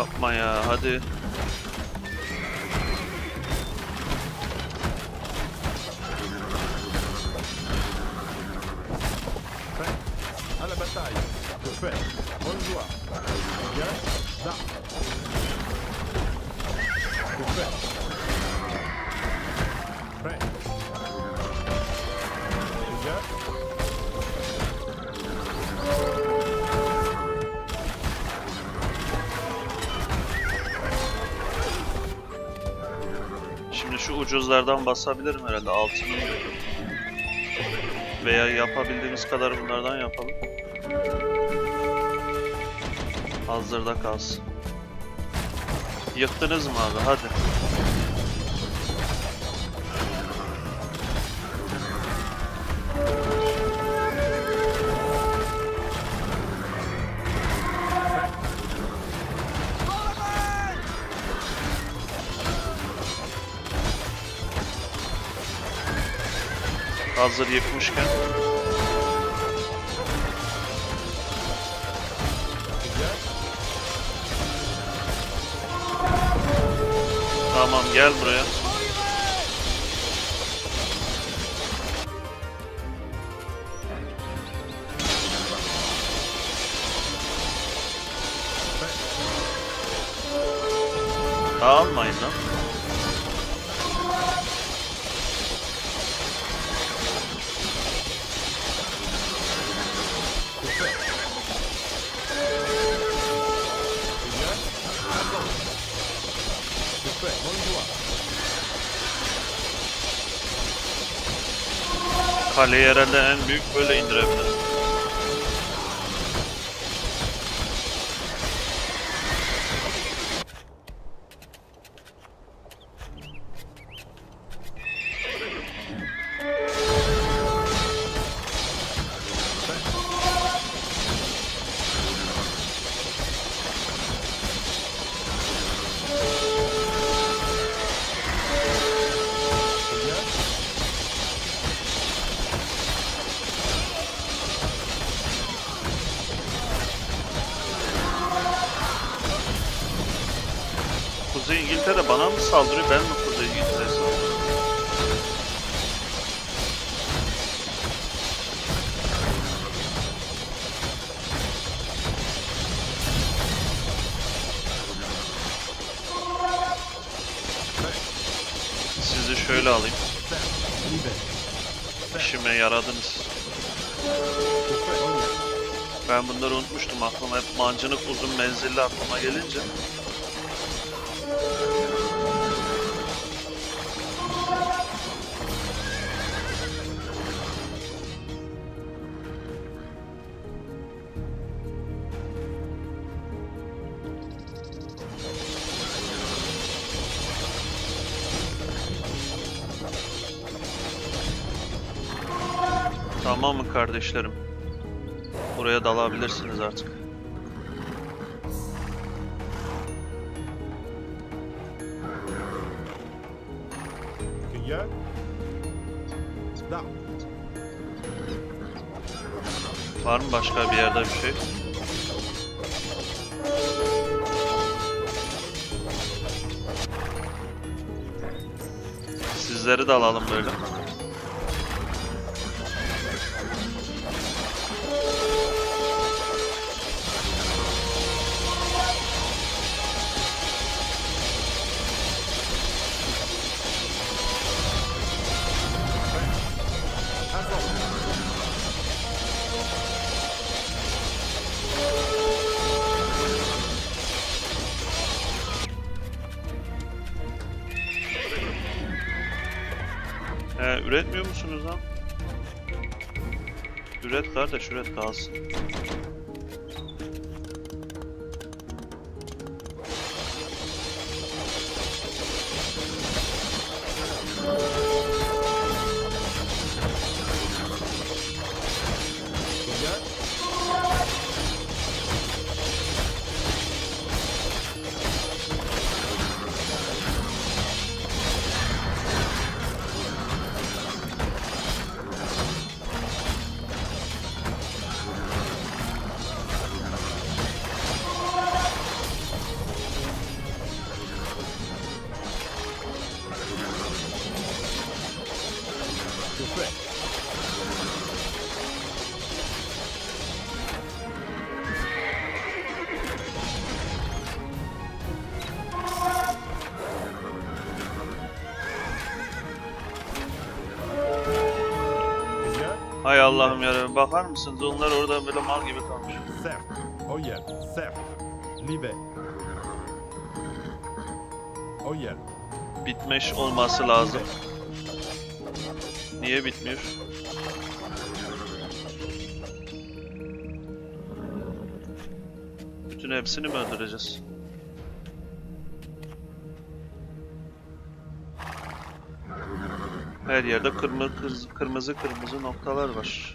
Speaker 1: Yapma ya, hadi.
Speaker 7: À la bataille. Que faire? Bonjour. Bien. Da. Que faire? Prêt. Bien.
Speaker 1: Şimdi şu ucuzlardan basabilirim herhalde, altını veya yapabildiğimiz kadar bunlardan yapalım. Hazırda kalsın. Yıktınız mı abi? Hadi. Hazır yıkmışken. Tamam, gel buraya. Dağılmayın lan. Kaleyi herhalde en büyük böyle indirebilirim. Kuzey İngiltere bana mı saldırıyor, ben mi Kuzey İngiltere'ye saldırıyorum? Sizi şöyle alayım. İşime yaradınız. Ben bunları unutmuştum, aklıma hep mancınık uzun menzilli aklıma gelince. Tamam mı kardeşlerim? Buraya dalabilirsiniz artık.
Speaker 7: Gel. Da.
Speaker 1: Var mı başka bir yerde bir şey? Sizleri de alalım böyle. Üretmiyor musunuz lan? Üret kardeş, üret kalsın. Hay Allah'ım yarabbim, bakar mısınız? Onlar orada böyle mal gibi kalmış.
Speaker 7: Certes. Oyel. Certes. Libe. Oyel.
Speaker 1: Bitmiş olması lazım. Niye bitmiyor? Bütün hepsini mi öldüreceğiz? Her yerde kırmızı noktalar var.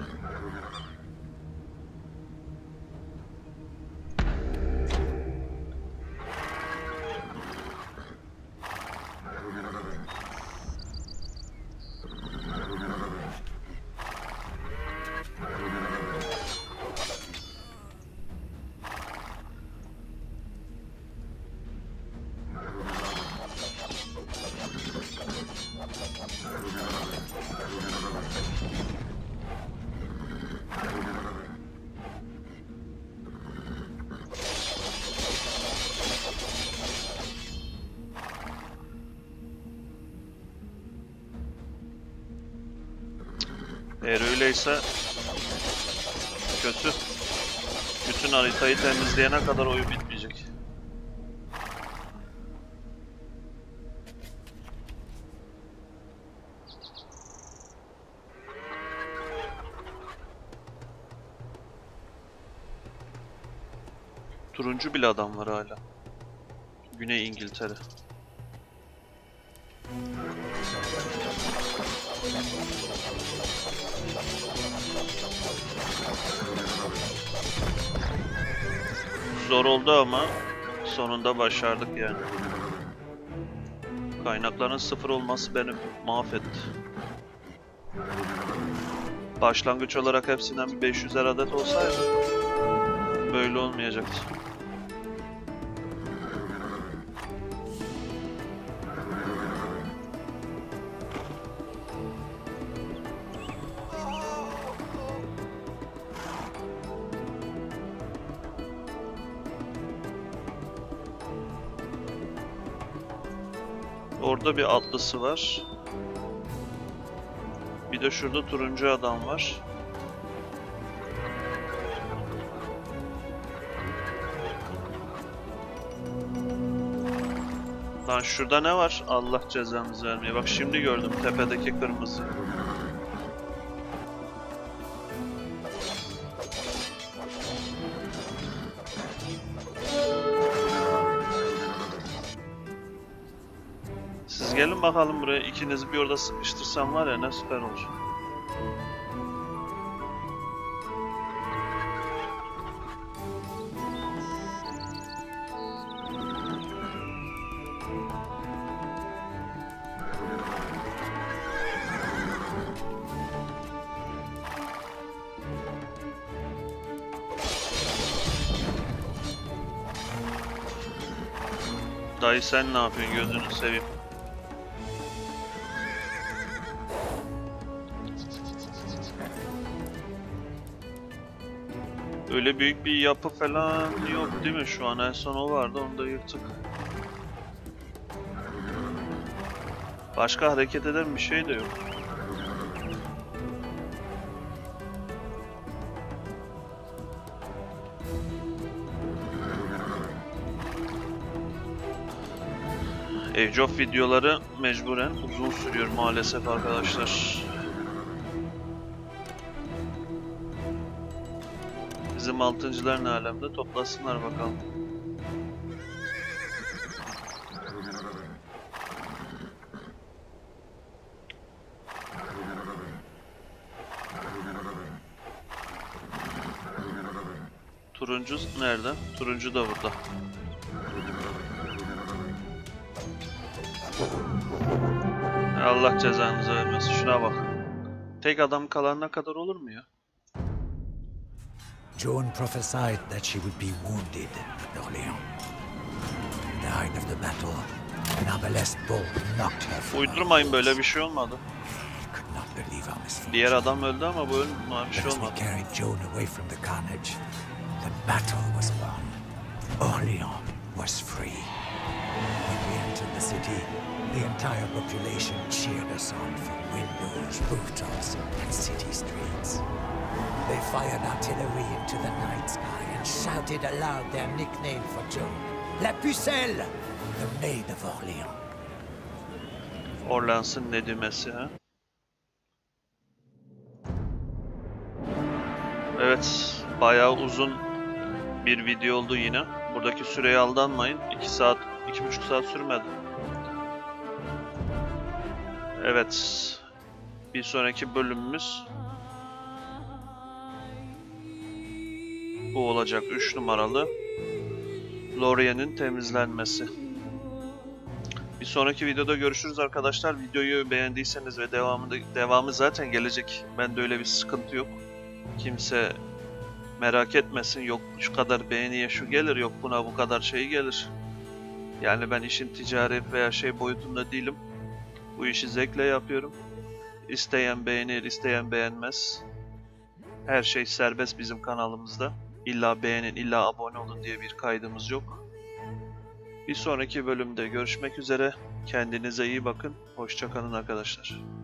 Speaker 1: Eğer öyleyse kötü. Bütün haritayı temizleyene kadar oyun bitmeyecek. Turuncu bile adam var hala. Güney İngiltere. Zor oldu ama sonunda başardık yani. Kaynakların sıfır olması beni mahvetti. Başlangıç olarak hepsinden bir 500'er adet olsaydı böyle olmayacaktı. Orada bir atlısı var. Bir de şurada turuncu adam var. Lan şurada ne var? Allah cezanızı vermeye. Bak şimdi gördüm tepedeki kırmızı. Siz gelin bakalım buraya. İkinizi bir orada sıkıştırsam var ya ne süper olur. Dayı sen ne yapıyorsun gözünü seveyim. Öyle büyük bir yapı falan yok değil mi şu an? En son o vardı, onu da yırtık. Başka hareket eden bir şey de yok. Age of videoları mecburen uzun sürüyor maalesef arkadaşlar. Bizim altıncılar ne alemde, toplasınlar bakalım. Turuncu nerede? Turuncu da burada. Allah cezanızı vermesin. Şuna bak. Tek adam kalana kadar olur mu ya?
Speaker 2: Joan prophesied that she would be wounded at Orléans. At the height of the battle, an arbalest bolt knocked her from her
Speaker 1: Uydurmayın, böyle bir şey olmadı.
Speaker 2: could not believe our misfortune.
Speaker 1: Diğer adam öldü ama bu bir şey
Speaker 2: As we
Speaker 1: olmadı.
Speaker 2: carried Joan away from the carnage, the battle was won. Orléans was free. When we entered the city, the entire population cheered us on from windows, rooftops, and city streets. fired artillery into the night sky and shouted aloud their nickname for Joan, La Pucelle, the Maid of Orléans.
Speaker 1: Orleans'ın Nedimesi ha? Evet, bayağı uzun bir video oldu yine. Buradaki süreye aldanmayın. 2 saat, 2,5 saat sürmedi. Evet, bir sonraki bölümümüz bu olacak. 3 numaralı Lorien'in temizlenmesi. Bir sonraki videoda görüşürüz arkadaşlar. Videoyu beğendiyseniz ve devamı zaten gelecek. Bende öyle bir sıkıntı yok. Kimse merak etmesin. Yok şu kadar beğeniye şu gelir, yok buna bu kadar şey gelir. Yani ben işin ticari veya şey boyutunda değilim. Bu işi zevkle yapıyorum. İsteyen beğenir, isteyen beğenmez. Her şey serbest bizim kanalımızda. İlla beğenin, illa abone olun diye bir kaydımız yok. Bir sonraki bölümde görüşmek üzere. Kendinize iyi bakın. Hoşça kalın arkadaşlar.